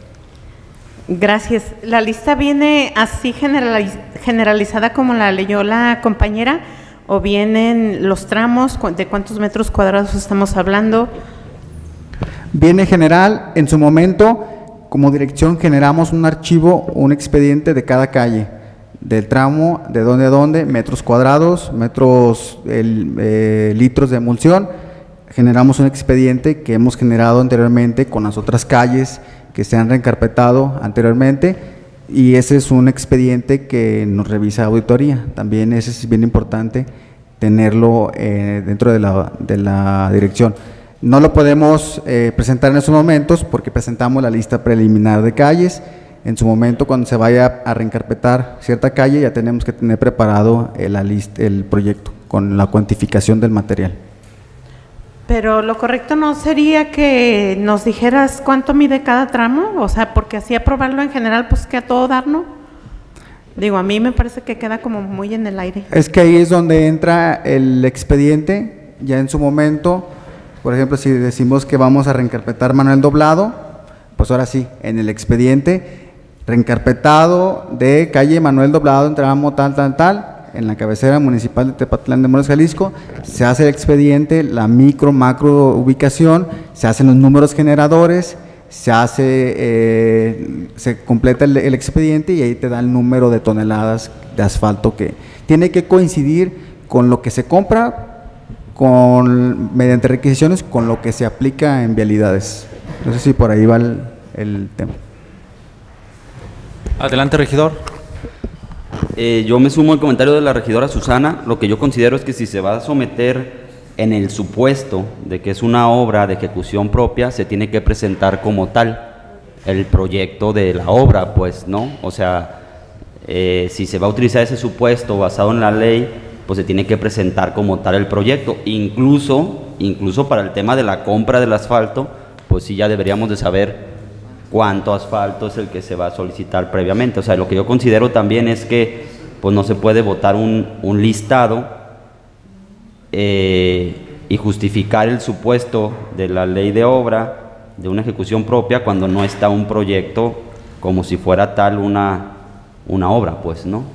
Gracias. ¿La lista viene así generaliz- generalizada como la leyó la compañera o vienen los tramos, cu- de cuántos metros cuadrados estamos hablando? Viene general. En su momento, como dirección, generamos un archivo, un expediente de cada calle, del tramo, de dónde a dónde, metros cuadrados, metros, el, eh, litros de emulsión. Generamos un expediente que hemos generado anteriormente con las otras calles que se han reencarpetado anteriormente, y ese es un expediente que nos revisa auditoría. También ese es bien importante tenerlo eh, dentro de la, de la dirección. No lo podemos eh, presentar en estos momentos porque presentamos la lista preliminar de calles. En su momento, cuando se vaya a reencarpetar cierta calle, ya tenemos que tener preparado el, la list, el proyecto con la cuantificación del material. Pero lo correcto no sería que nos dijeras cuánto mide cada tramo, o sea, porque así aprobarlo en general, pues que a todo dar, ¿no? Digo, a mí me parece que queda como muy en el aire. Es que ahí es donde entra el expediente, ya en su momento. Por ejemplo, si decimos que vamos a reencarpetar Manuel Doblado, pues ahora sí, en el expediente, reencarpetado de calle Manuel Doblado, en tramo tal, tal, tal, en la cabecera municipal de Tepatitlán de Morelos, Jalisco, se hace el expediente, la micro, macro ubicación, se hacen los números generadores, se hace, eh, se completa el, el expediente y ahí te da el número de toneladas de asfalto que tiene que coincidir con lo que se compra, con mediante requisiciones, con lo que se aplica en vialidades. No sé si por ahí va el, el tema. Adelante, regidor. Eh, yo me sumo al comentario de la regidora Susana. Lo que yo considero es que si se va a someter en el supuesto de que es una obra de ejecución propia, se tiene que presentar como tal el proyecto de la obra, pues, ¿no? O sea, eh, si se va a utilizar ese supuesto basado en la ley, pues se tiene que presentar como tal el proyecto. Incluso, incluso para el tema de la compra del asfalto, pues sí ya deberíamos de saber cuánto asfalto es el que se va a solicitar previamente. O sea, lo que yo considero también es que pues no se puede votar un, un listado eh, y justificar el supuesto de la ley de obra de una ejecución propia cuando no está un proyecto como si fuera tal una, una obra, pues, ¿no?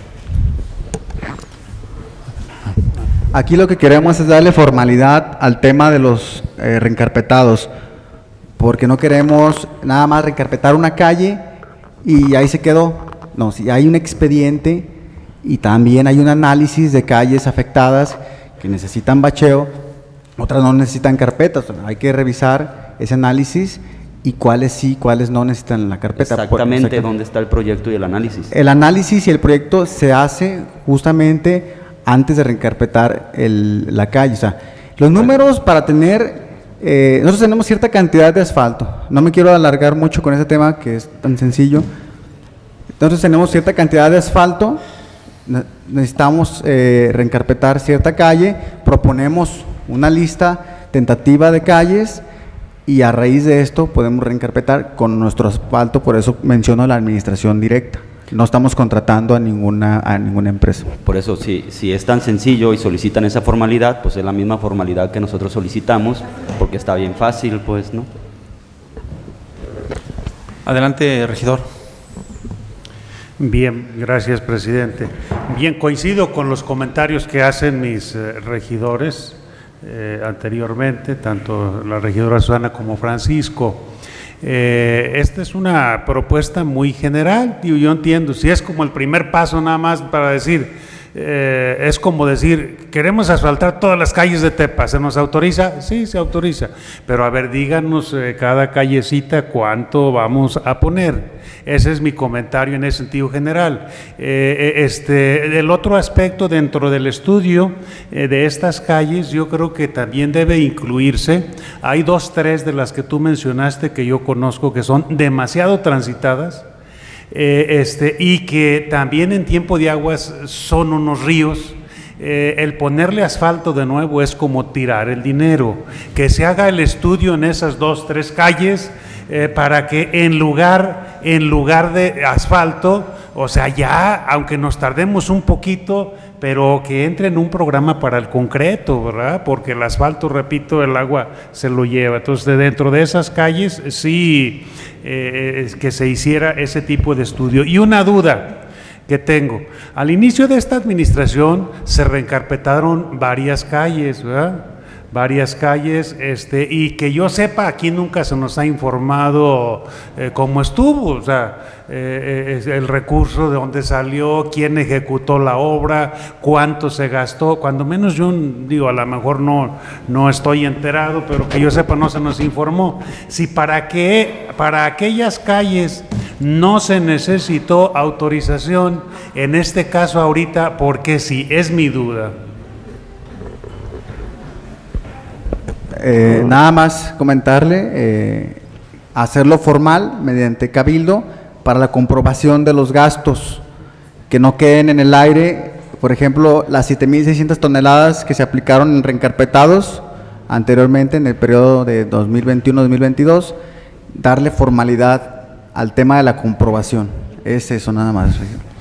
Aquí lo que queremos es darle formalidad al tema de los eh, reencarpetados, porque no queremos nada más reencarpetar una calle y ahí se quedó. No, si hay un expediente y también hay un análisis de calles afectadas que necesitan bacheo, otras no necesitan carpetas. Hay que revisar ese análisis y cuáles sí, cuáles no necesitan la carpeta. Exactamente, Por, ¿dónde está el proyecto y el análisis? El análisis y el proyecto se hace justamente antes de reencarpetar el, la calle. O sea, los números para tener, eh, nosotros tenemos cierta cantidad de asfalto. No me quiero alargar mucho con ese tema que es tan sencillo. Entonces tenemos cierta cantidad de asfalto, necesitamos eh, reencarpetar cierta calle, proponemos una lista tentativa de calles y a raíz de esto podemos reencarpetar con nuestro asfalto. Por eso menciono la administración directa. No estamos contratando a ninguna, a ninguna empresa. Por eso, si, si es tan sencillo y solicitan esa formalidad, pues es la misma formalidad que nosotros solicitamos, porque está bien fácil, pues, ¿no? Adelante, regidor. Bien, gracias, presidente. Bien, coincido con los comentarios que hacen mis eh, regidores eh, anteriormente, tanto la regidora Susana como Francisco. Eh, esta es una propuesta muy general, digo, yo entiendo, si es como el primer paso nada más para decir, eh, es como decir, queremos asfaltar todas las calles de Tepa, ¿se nos autoriza? Sí, se autoriza, pero a ver, díganos eh, cada callecita cuánto vamos a poner. Ese es mi comentario en ese sentido general. Eh, este, el otro aspecto dentro del estudio eh, de estas calles, yo creo que también debe incluirse, hay dos, tres de las que tú mencionaste que yo conozco que son demasiado transitadas, eh, este, y que también en tiempo de aguas son unos ríos. Eh, el ponerle asfalto de nuevo es como tirar el dinero. Que se haga el estudio en esas dos, tres calles, Eh, para que en lugar, en lugar de asfalto, o sea, ya, aunque nos tardemos un poquito, pero que entre en un programa para el concreto, ¿verdad? Porque el asfalto, repito, el agua se lo lleva. Entonces, de dentro de esas calles, sí, eh, que se hiciera ese tipo de estudio. Y una duda que tengo, al inicio de esta administración se reencarpetaron varias calles, ¿verdad? varias calles, este, y que yo sepa, aquí nunca se nos ha informado eh, cómo estuvo, o sea, eh, eh, el recurso, de dónde salió, quién ejecutó la obra, cuánto se gastó, cuando menos yo digo, a lo mejor no, no estoy enterado, pero que yo sepa no se nos informó. Si para qué, para aquellas calles no se necesitó autorización, en este caso ahorita, ¿por qué sí? Es mi duda. Eh, nada más comentarle, eh, hacerlo formal mediante cabildo para la comprobación de los gastos, que no queden en el aire. Por ejemplo, las siete mil seiscientas toneladas que se aplicaron en reencarpetados anteriormente en el periodo de dos mil veintiuno a dos mil veintidós, darle formalidad al tema de la comprobación. Es eso nada más.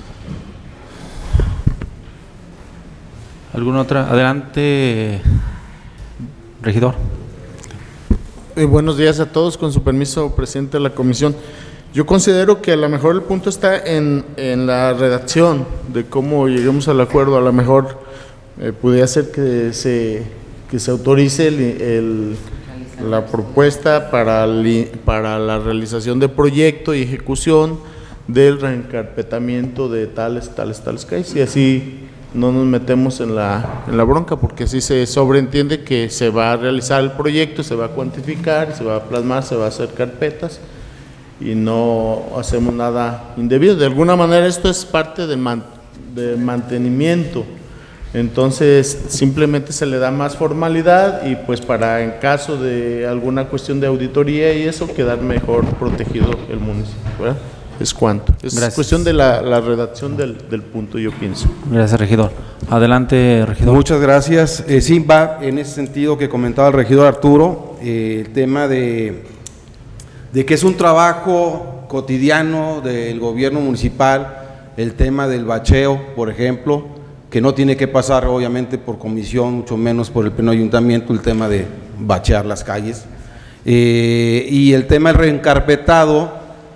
¿Alguna otra? Adelante, regidor. Eh, buenos días a todos, con su permiso, presidente de la comisión. Yo considero que a lo mejor el punto está en, en la redacción de cómo lleguemos al acuerdo. A lo mejor eh, pudiera ser que se, que se autorice el, el, la propuesta para, li, para la realización de proyecto y ejecución del reencarpetamiento de tales, tales, tales calles, y así no nos metemos en la, en la bronca, porque así se sobreentiende que se va a realizar el proyecto, se va a cuantificar, se va a plasmar, se va a hacer carpetas y no hacemos nada indebido. De alguna manera esto es parte del man, de mantenimiento, entonces simplemente se le da más formalidad y pues para en caso de alguna cuestión de auditoría y eso quedar mejor protegido el municipio, ¿verdad? es cuánto. Es Gracias. cuestión de la, la redacción del, del punto, yo pienso. Gracias, regidor. Adelante, regidor. Muchas gracias. Eh, sí, va en ese sentido que comentaba el regidor Arturo, eh, el tema de, de que es un trabajo cotidiano del gobierno municipal, el tema del bacheo, por ejemplo, que no tiene que pasar obviamente por comisión, mucho menos por el pleno ayuntamiento, el tema de bachear las calles. Eh, y el tema del reencarpetado,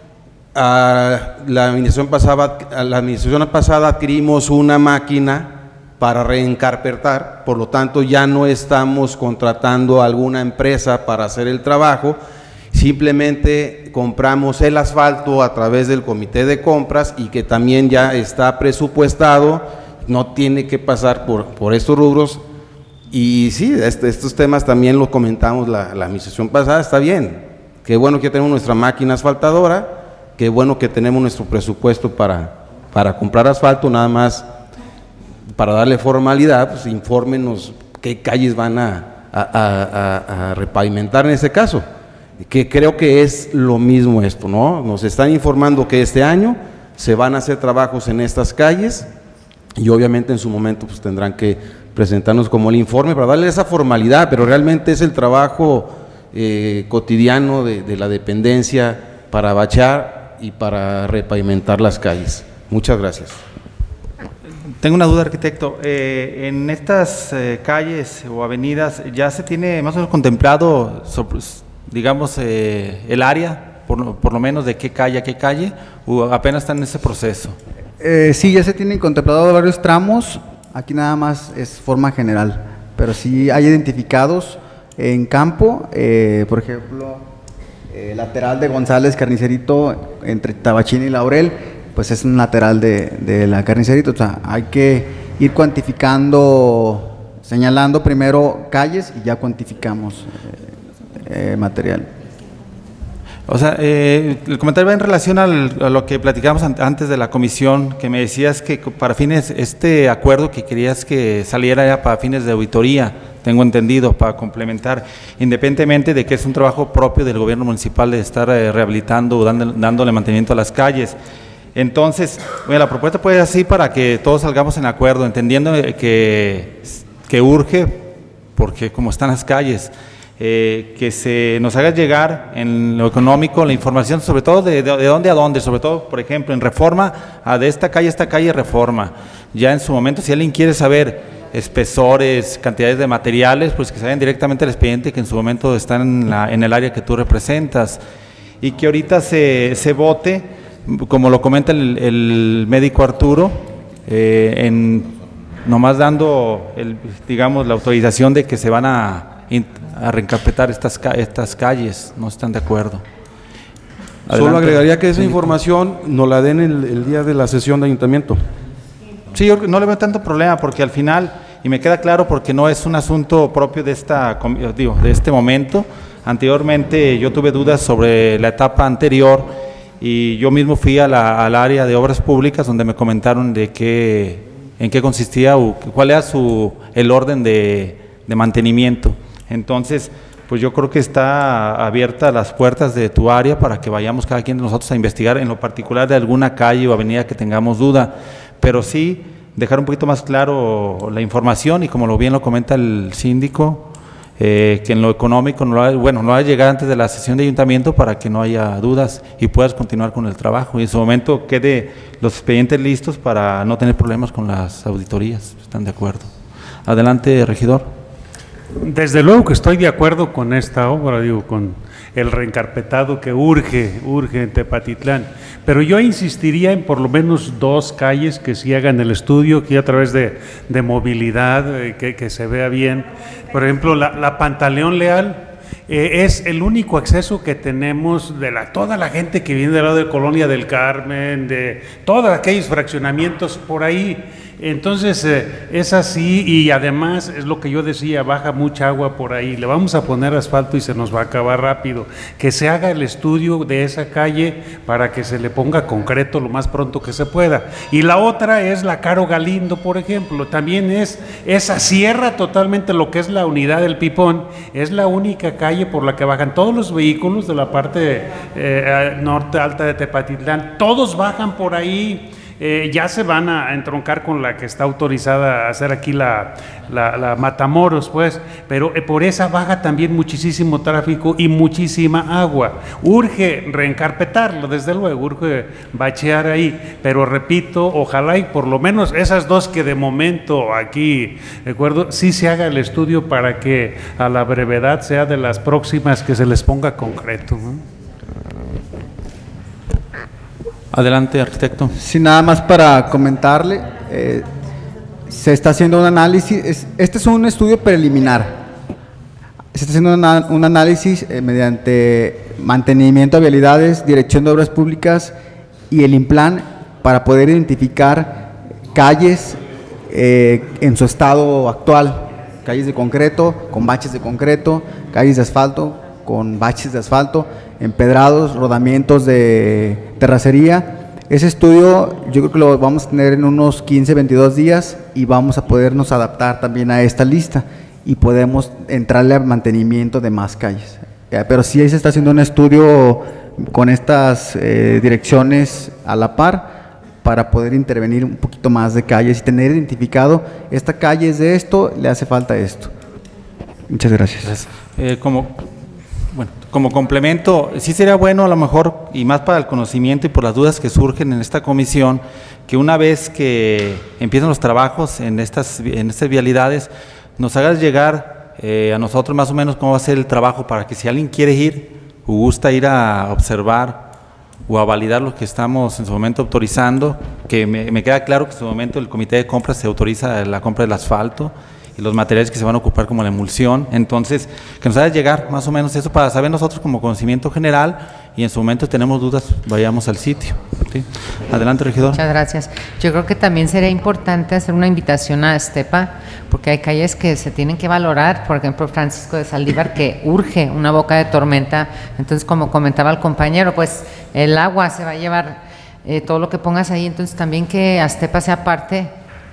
a la administración pasada, a la administración pasada adquirimos una máquina para reencarpetar, por lo tanto ya no estamos contratando a alguna empresa para hacer el trabajo, simplemente compramos el asfalto a través del comité de compras y que también ya está presupuestado, no tiene que pasar por, por estos rubros. Y sí, este, estos temas también los comentamos la, la administración pasada, está bien, qué bueno que tenemos nuestra máquina asfaltadora, qué bueno que tenemos nuestro presupuesto para, para comprar asfalto, nada más para darle formalidad, pues infórmenos qué calles van a, a, a, a repavimentar en este caso, que creo que es lo mismo esto, ¿no? Nos están informando que este año se van a hacer trabajos en estas calles y obviamente en su momento pues tendrán que presentarnos como el informe para darle esa formalidad, pero realmente es el trabajo eh, cotidiano de, de la dependencia para bachar y para repavimentar las calles. Muchas gracias. Tengo una duda, arquitecto. Eh, en estas eh, calles o avenidas, ¿ya se tiene más o menos contemplado, sobre, digamos, eh, el área, por, por lo menos de qué calle a qué calle, o apenas está en ese proceso? Eh, sí, ya se tienen contemplado varios tramos, aquí nada más es forma general, pero sí hay identificados en campo, eh, por ejemplo, eh, lateral de González Carnicerito entre Tabachín y Laurel, pues es un lateral de, de la Carnicerito, o sea, hay que ir cuantificando, señalando primero calles y ya cuantificamos eh, eh, material. O sea, eh, el comentario va en relación al, a lo que platicamos an antes de la comisión, que me decías que para fines, este acuerdo que querías que saliera ya para fines de auditoría, tengo entendido, para complementar, independientemente de que es un trabajo propio del gobierno municipal de estar eh, rehabilitando, dando, dándole mantenimiento a las calles. Entonces, bueno, la propuesta puede ser así para que todos salgamos en acuerdo, entendiendo que, que urge, porque como están las calles, Eh, que se nos haga llegar en lo económico la información, sobre todo de, de, de dónde a dónde, sobre todo, por ejemplo, en Reforma, a de esta calle a esta calle Reforma. Ya en su momento, si alguien quiere saber espesores, cantidades de materiales, pues que se vayan directamente al expediente que en su momento están en, la, en el área que tú representas. Y que ahorita se, se vote, como lo comenta el, el médico Arturo, eh, en nomás dando, el, digamos, la autorización de que se van a a reencarpetar estas, estas calles, no están de acuerdo. Adelante. Solo agregaría que esa información nos la den el, el día de la sesión de ayuntamiento. Sí, yo no le veo tanto problema porque al final, y me queda claro porque no es un asunto propio de, esta, digo, de este momento, anteriormente yo tuve dudas sobre la etapa anterior y yo mismo fui a la, al área de obras públicas donde me comentaron de qué, en qué consistía o cuál era su, el orden de, de mantenimiento. Entonces, pues yo creo que está abierta las puertas de tu área para que vayamos cada quien de nosotros a investigar en lo particular de alguna calle o avenida que tengamos duda, pero sí dejar un poquito más claro la información y como lo bien lo comenta el síndico, eh, que en lo económico, no lo, bueno, no va a llegar antes de la sesión de ayuntamiento para que no haya dudas y puedas continuar con el trabajo y en su momento quede los expedientes listos para no tener problemas con las auditorías. ¿Están de acuerdo? Adelante, regidor. Desde luego que estoy de acuerdo con esta obra, digo, con el reencarpetado que urge, urge en Tepatitlán, pero yo insistiría en por lo menos dos calles que sí hagan el estudio, que a través de, de movilidad, eh, que, que se vea bien. Por ejemplo, la, la Pantaleón Leal eh, es el único acceso que tenemos de la, toda la gente que viene del lado de Colonia del Carmen, de todos aquellos fraccionamientos por ahí. Entonces, eh, es así y además es lo que yo decía, baja mucha agua por ahí, le vamos a poner asfalto y se nos va a acabar rápido. Que se haga el estudio de esa calle para que se le ponga concreto lo más pronto que se pueda. Y la otra es la Caro Galindo, por ejemplo, también es, esa cierra totalmente lo que es la unidad del Pipón, es la única calle por la que bajan todos los vehículos de la parte eh, norte alta de Tepatitlán, todos bajan por ahí. Eh, ya se van a entroncar con la que está autorizada a hacer aquí la, la, la Matamoros, pues, pero eh, por esa baja también muchísimo tráfico y muchísima agua. Urge reencarpetarlo, desde luego, urge bachear ahí, pero repito, ojalá y por lo menos esas dos que de momento aquí, ¿de acuerdo? Sí se haga el estudio para que a la brevedad sea de las próximas que se les ponga concreto, ¿no? Adelante, arquitecto. Sí, nada más para comentarle, eh, se está haciendo un análisis, es, este es un estudio preliminar, se está haciendo una, un análisis eh, mediante mantenimiento de vialidades, dirección de obras públicas y el INPLAN para poder identificar calles eh, en su estado actual, calles de concreto, con baches de concreto, calles de asfalto, con baches de asfalto, empedrados, rodamientos de terracería. Ese estudio yo creo que lo vamos a tener en unos quince, veintidós días y vamos a podernos adaptar también a esta lista y podemos entrarle al mantenimiento de más calles. Pero sí se está haciendo un estudio con estas eh, direcciones a la par para poder intervenir un poquito más de calles y tener identificado, esta calle es de esto, le hace falta esto. Muchas gracias. Gracias. Eh, como... Bueno, como complemento, sí sería bueno a lo mejor, y más para el conocimiento y por las dudas que surgen en esta comisión, que una vez que empiecen los trabajos en estas, en estas vialidades, nos hagas llegar eh, a nosotros más o menos cómo va a ser el trabajo para que si alguien quiere ir o gusta ir a observar o a validar lo que estamos en su momento autorizando, que me, me queda claro que en su momento el comité de compras se autoriza la compra del asfalto y los materiales que se van a ocupar como la emulsión, entonces que nos haga llegar más o menos eso para saber nosotros como conocimiento general y en su momento tenemos dudas, vayamos al sitio. ¿Sí? Adelante, regidor. Muchas gracias. Yo creo que también sería importante hacer una invitación a Estepa, porque hay calles que se tienen que valorar, por ejemplo, Francisco de Saldívar, que urge una boca de tormenta, entonces como comentaba el compañero, pues el agua se va a llevar eh, todo lo que pongas ahí, entonces también que Astepa sea parte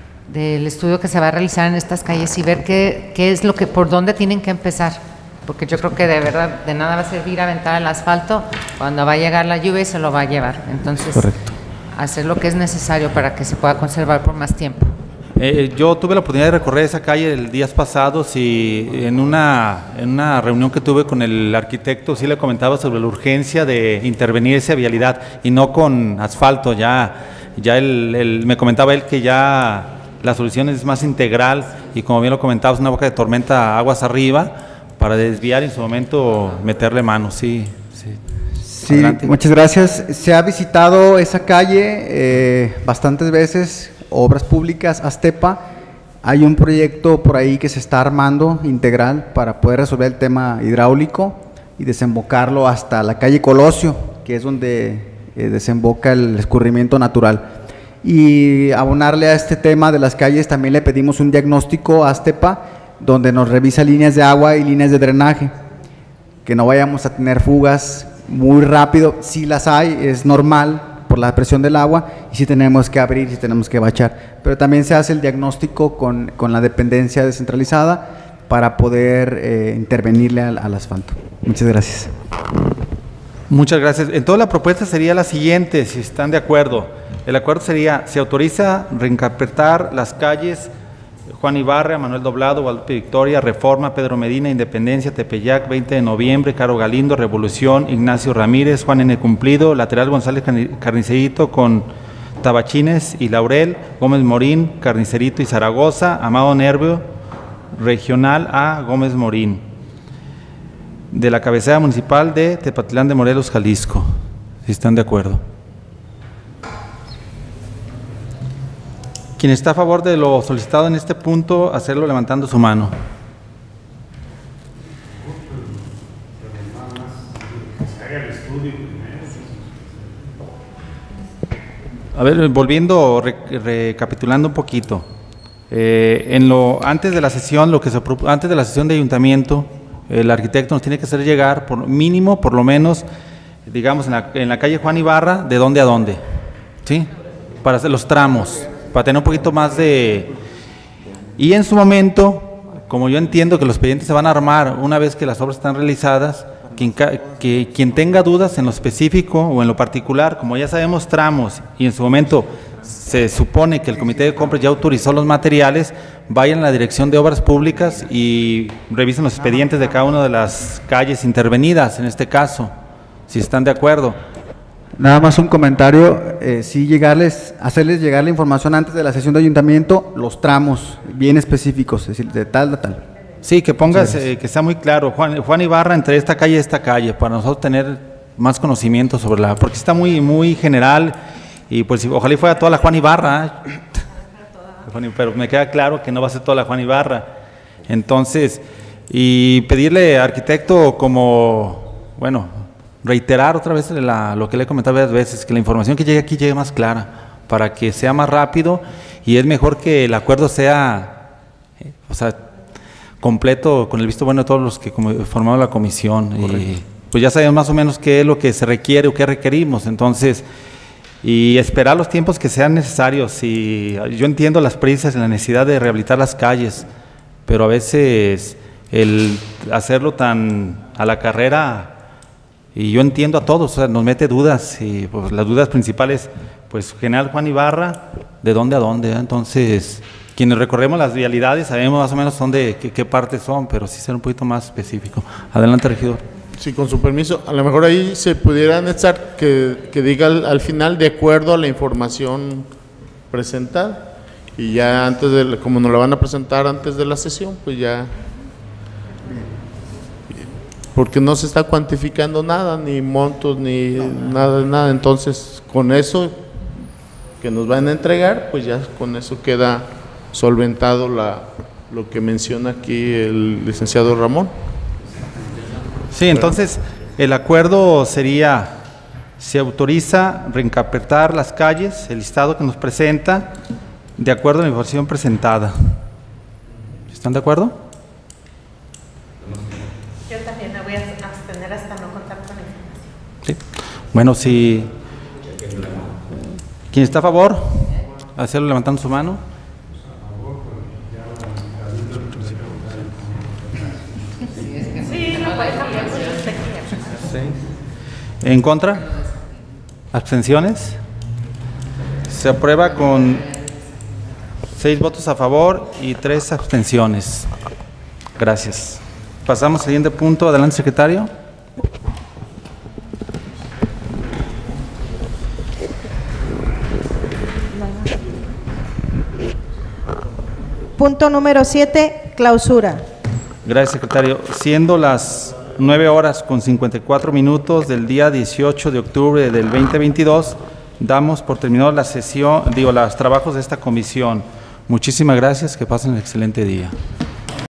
del estudio que se va a realizar en estas calles y ver qué, qué es lo que, por dónde tienen que empezar, porque yo creo que de verdad de nada va a servir aventar el asfalto cuando va a llegar la lluvia y se lo va a llevar, entonces correcto, hacer lo que es necesario para que se pueda conservar por más tiempo. Eh, yo tuve la oportunidad de recorrer esa calle el días pasados y en una, en una reunión que tuve con el arquitecto sí le comentaba sobre la urgencia de intervenir esa vialidad y no con asfalto, ya, ya él, él, me comentaba él que ya la solución es más integral y como bien lo comentabas, una boca de tormenta aguas arriba para desviar y en su momento meterle mano, sí. Sí, sí, muchas gracias. Se ha visitado esa calle eh, bastantes veces, obras públicas, Astepa. Hay un proyecto por ahí que se está armando integral para poder resolver el tema hidráulico y desembocarlo hasta la calle Colosio, que es donde eh, desemboca el escurrimiento natural. Y abonarle a este tema de las calles, también le pedimos un diagnóstico a Astepa, donde nos revisa líneas de agua y líneas de drenaje, que no vayamos a tener fugas muy rápido, si las hay, es normal por la presión del agua, y si tenemos que abrir, si tenemos que bachar, pero también se hace el diagnóstico con, con la dependencia descentralizada para poder eh, intervenirle al, al asfalto. Muchas gracias. Muchas gracias. Entonces la propuesta sería la siguiente, si están de acuerdo. El acuerdo sería, se autoriza reencarpetar las calles Juan Ibarra, Manuel Doblado, Guadalupe Victoria, Reforma, Pedro Medina, Independencia, Tepeyac, veinte de noviembre, Caro Galindo, Revolución, Ignacio Ramírez, Juan N. Cumplido, Lateral González Carnicerito con Tabachines y Laurel, Gómez Morín, Carnicerito y Zaragoza, Amado Nervio, Regional A, Gómez Morín, de la cabecera municipal de Tepatitlán de Morelos, Jalisco, si están de acuerdo. Quien está a favor de lo solicitado en este punto, hacerlo levantando su mano. A ver, volviendo, re, recapitulando un poquito. Eh, en lo, antes de la sesión, lo que se, antes de la sesión de ayuntamiento, el arquitecto nos tiene que hacer llegar, por mínimo, por lo menos, digamos, en la, en la calle Juan Ibarra, de dónde a dónde, ¿sí? Para hacer los tramos, para tener un poquito más de... Y en su momento, como yo entiendo que los expedientes se van a armar una vez que las obras están realizadas, quien, que, quien tenga dudas en lo específico o en lo particular, como ya sabemos tramos, y en su momento se supone que el comité de compras ya autorizó los materiales, vayan a la dirección de obras públicas y revisen los expedientes de cada una de las calles intervenidas, en este caso, si están de acuerdo. Nada más un comentario, eh, sí llegarles, hacerles llegar la información antes de la sesión de ayuntamiento, los tramos bien específicos, es decir, de tal a tal. Sí, que pongas, eh, que sea muy claro, Juan, Juan Ibarra entre esta calle y esta calle, para nosotros tener más conocimiento sobre la, porque está muy, muy general. Y pues ojalá y fuera toda la Juan Ibarra, pero me queda claro que no va a ser toda la Juan Ibarra. Entonces, y pedirle al arquitecto como, bueno, reiterar otra vez la, lo que le he comentado varias veces, que la información que llegue aquí llegue más clara, para que sea más rápido, y es mejor que el acuerdo sea, eh, o sea, completo, con el visto bueno de todos los que formaron la comisión. Y pues ya sabemos más o menos qué es lo que se requiere o qué requerimos, entonces... Y esperar los tiempos que sean necesarios. Y yo entiendo las prisas y la necesidad de rehabilitar las calles, pero a veces el hacerlo tan a la carrera, y yo entiendo a todos, o sea, nos mete dudas, y pues, las dudas principales, pues General Juan Ibarra, ¿de dónde a dónde? Entonces, quienes recorremos las vialidades sabemos más o menos dónde, qué, qué partes son, pero sí ser un poquito más específico. Adelante, regidor. Sí, con su permiso, a lo mejor ahí se pudiera anexar que, que diga al, al final de acuerdo a la información presentada, y ya antes de, como nos la van a presentar antes de la sesión, pues ya, porque no se está cuantificando nada, ni montos, ni nada, nada, entonces con eso que nos van a entregar, pues ya con eso queda solventado la, lo que menciona aquí el licenciado Ramón. Sí, entonces el acuerdo sería, se autoriza reencapetar las calles, el listado que nos presenta, de acuerdo a la información presentada. ¿Están de acuerdo? Yo también me voy a abstener hasta no contar con la información. Sí. Bueno, si... ¿Quién está a favor? Hacerlo levantando su mano. ¿En contra? ¿Abstenciones? Se aprueba con seis votos a favor y tres abstenciones. Gracias. Pasamos al siguiente punto. Adelante, secretario. Punto número siete, clausura. Gracias, secretario. Siendo las nueve horas con cincuenta y cuatro minutos del día dieciocho de octubre del veinte veintidós, damos por terminado la sesión, digo, los trabajos de esta comisión. Muchísimas gracias, que pasen un excelente día.